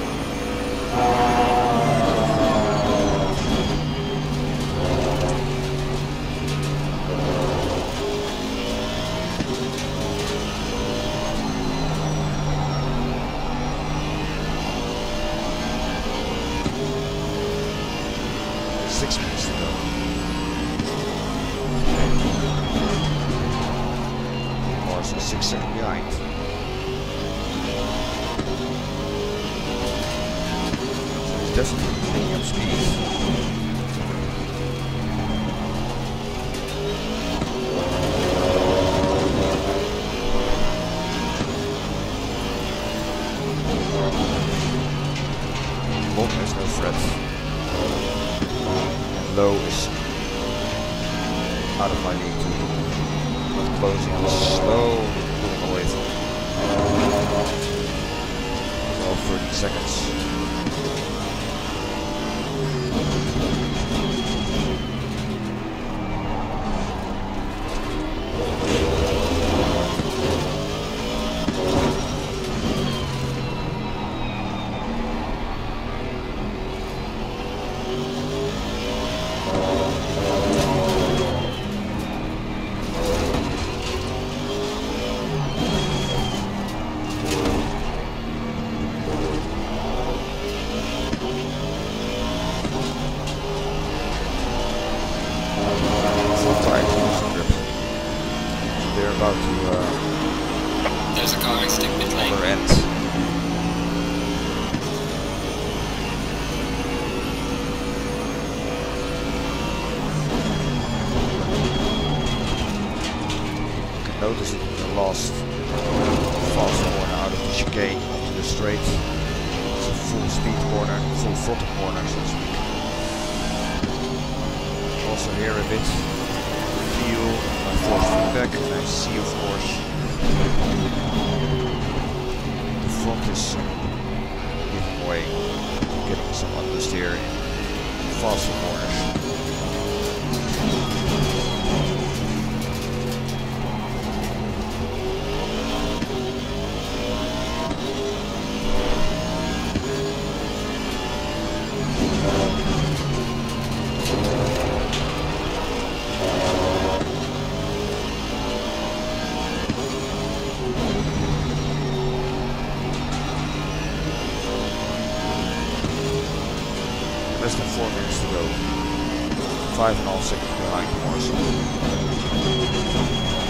Six minutes to go. So six seconds behind. So he's definitely picking up speed. Long has no threat. And low is out of my league too. Closing and slowly moving away from all thirty seconds. They're about to uh, There's a car exiting pit lane. other end. You can notice it in the last fast corner out of the chicane onto the straight. It's a full speed corner, full throttle corner, so to speak. Also here a bit feel my force feedback, and I see, of course, the front is giving way, getting some understeer in faster corners. Less than four minutes to go. Five and a half seconds behind Morrison.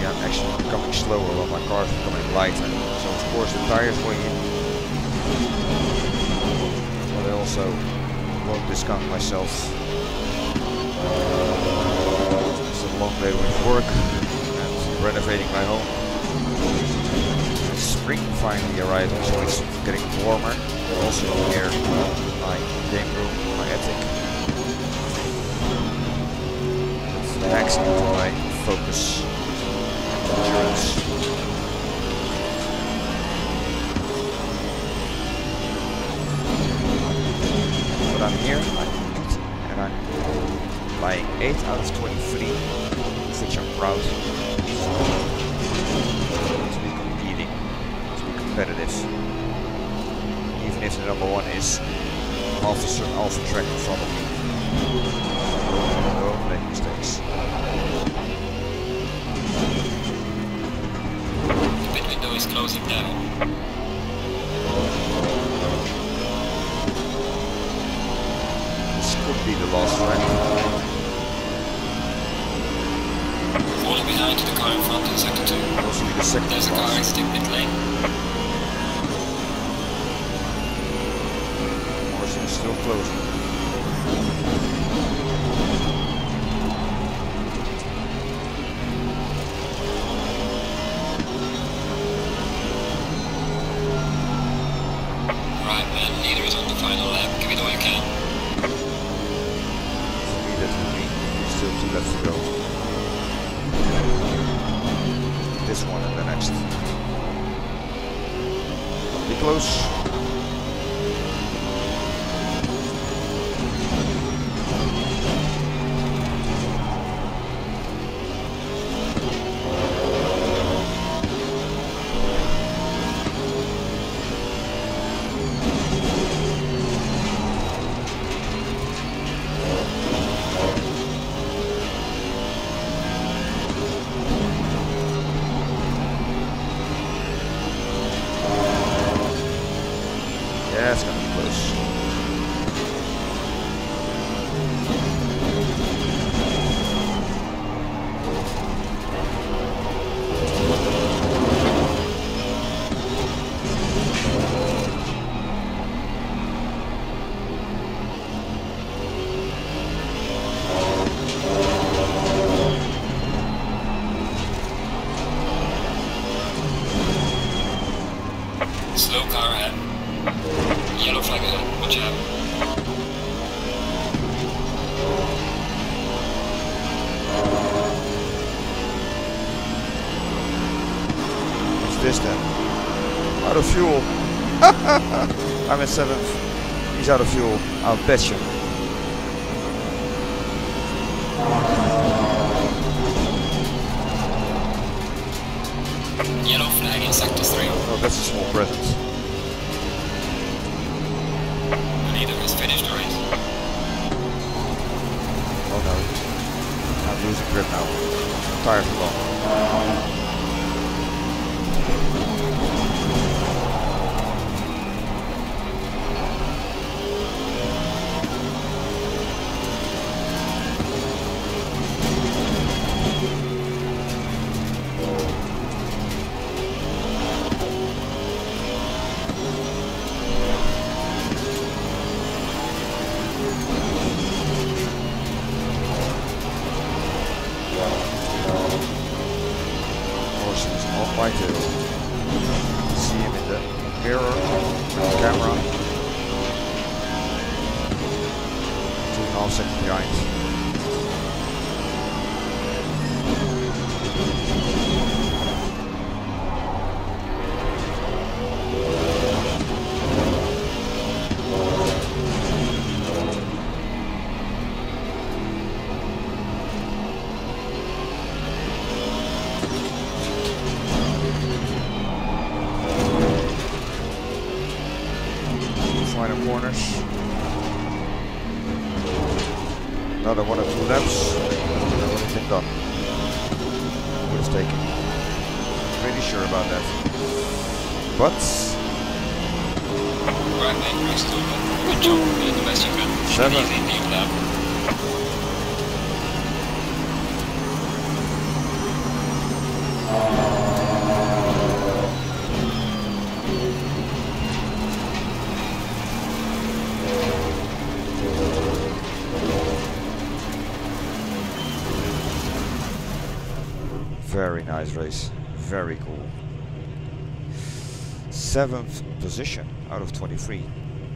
see I'm actually becoming slower while my car is becoming lighter. So of course the tires weigh in. But I also won't discount myself. It's a long day with work and renovating my home. It's spring finally arriving, so it's getting warmer. Also here in my game room, my attic. It's maxing into my focus and endurance. But I'm here, I'm hooked, and I'm buying eight out of twenty-three, of which I'm proud. To be competing, to be competitive. Even if the number one is half a certain alpha track in front of me. Don't make mistakes. The pit window is closing down. This could be the last track. Falling behind the car in front in sector two. Also be the second There's a car last. exiting pit lane. Morrison is still closing. Right man, leader is on the final lap. Give it all you can. For me, that would mean there's still two laps to go. This one and the next. Be close. Yeah, it's gonna be close. Slow car ahead. Yellow flag ahead. Watch out. What's this then? Out of fuel. I'm in seventh. He's out of fuel. I'll bet you. Yellow flag in sector three. Oh, that's a small present. The leader has finished the race. Oh no. I'm losing grip now. Tires are long. Morrison's on my tail. See him in the mirror with the camera. Two and a half seconds behind. Final corners. Another one or two laps. And everything done. Wheels taken. Pretty sure about that. But Right man, race is over. Good job. You did the best you could. Seven. Easy indeed lap. Very nice race. Very cool. Seventh position out of twenty-three.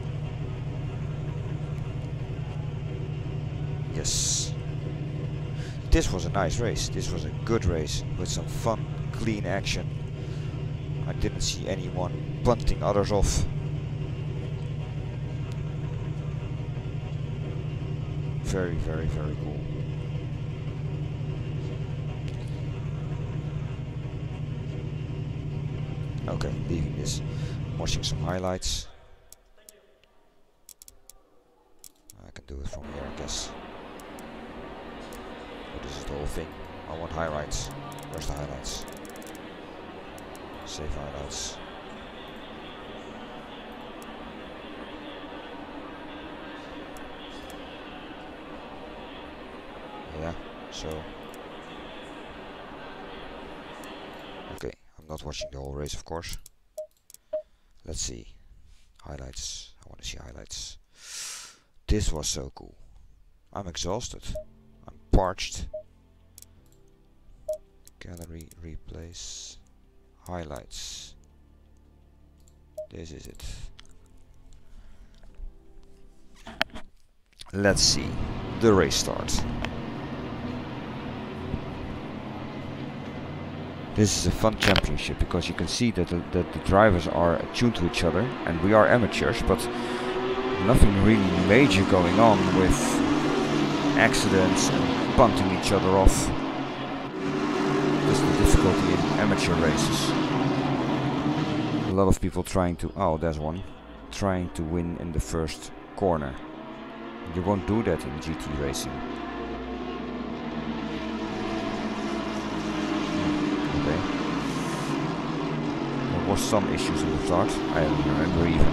Yes. This was a nice race. This was a good race with some fun, clean action. I didn't see anyone punting others off. Very, very, very cool. Okay, leaving this, watching some highlights. I can do it from here, I guess. But this is the whole thing. I want highlights. Where's the highlights? Save highlights. Yeah, so. Okay, I'm not watching the whole race, of course. Let's see. Highlights. I want to see highlights. This was so cool. I'm exhausted. I'm parched. Gallery, replace. Highlights. This is it. Let's see. The race starts. This is a fun championship because you can see that the, that the drivers are attuned to each other, and we are amateurs, but nothing really major going on with accidents and punting each other off. That's the difficulty in amateur races. A lot of people trying to, oh there's one, trying to win in the first corner. You won't do that in G T racing. Okay. There was some issues in the start, I don't remember even.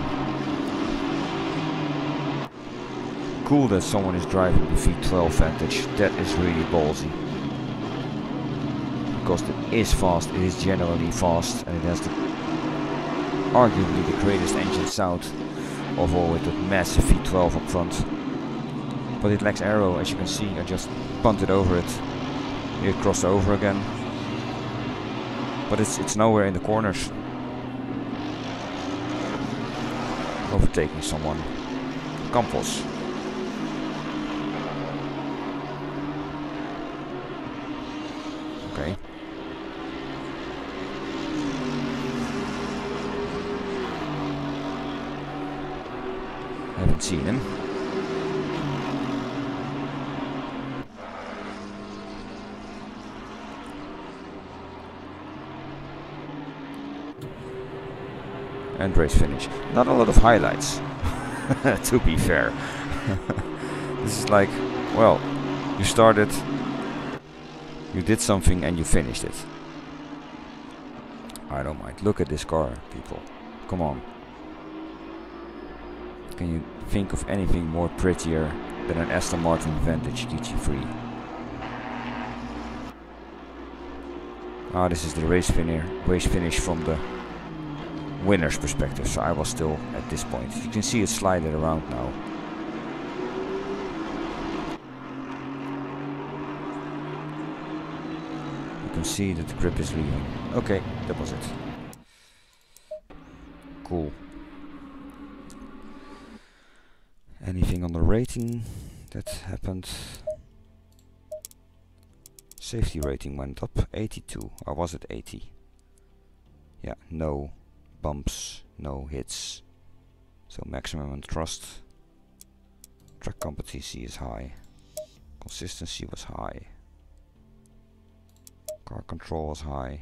Cool that someone is driving the V twelve Vantage, that is really ballsy. Because it is fast, it is generally fast, and it has the, arguably the greatest engine sound of all, with that massive V twelve up front. But it lacks aero, as you can see. I just punted over it. It crossed over again. But it's it's nowhere in the corners. Overtaking someone. Campos. Okay. Haven't seen him. And race finish. Not a lot of highlights, to be fair. This is like, well, you started, you did something and you finished it. I don't mind. Look at this car, people. Come on. Can you think of anything more prettier than an Aston Martin Vantage G T three? Ah, this is the race finish, race finish from the winner's perspective, so I was still at this point. You can see it sliding around now. You can see that the grip is leaving. Okay, that was it. Cool. Anything on the rating that happened? Safety rating went up, eighty-two. I was at eighty. Yeah, no bumps, no hits, so maximum on trust. Track competency is high, consistency was high, car control was high.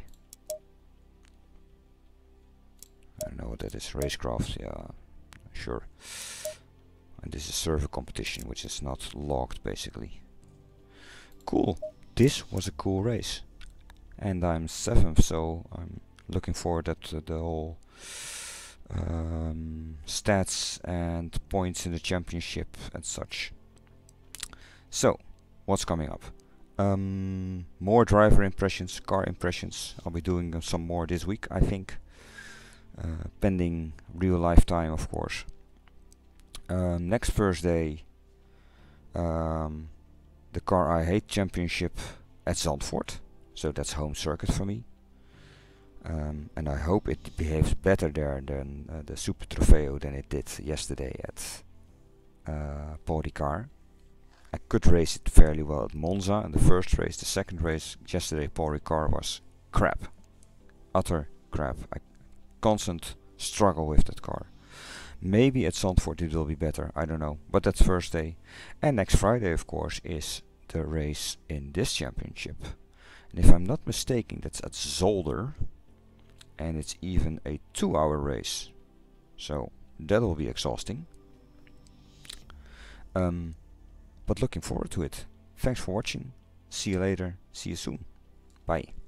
I don't know what that is, racecraft, yeah, sure. And this is server competition, which is not logged basically. Cool, this was a cool race, and I'm seventh, so I'm looking forward at uh, the whole um, stats and points in the championship and such. So, what's coming up? Um, more driver impressions, car impressions. I'll be doing uh, some more this week, I think. Uh, pending real life time, of course. Uh, next Thursday, um, the Car I Hate Championship at Zandvoort. so that's home circuit for me. Um, and I hope it behaves better there than uh, the Super Trofeo than it did yesterday at uh, Paul Ricard. I could race it fairly well at Monza in the first race. The second race yesterday, Paul Ricard, was crap. Utter crap. I constant struggle with that car. Maybe at Zandvoort it will be better, I don't know. But that's Thursday. And next Friday, of course, is the race in this championship. And if I'm not mistaken, that's at Zolder. And it's even a two hour race. So that will be exhausting. Um, but looking forward to it. Thanks for watching. See you later. See you soon. Bye.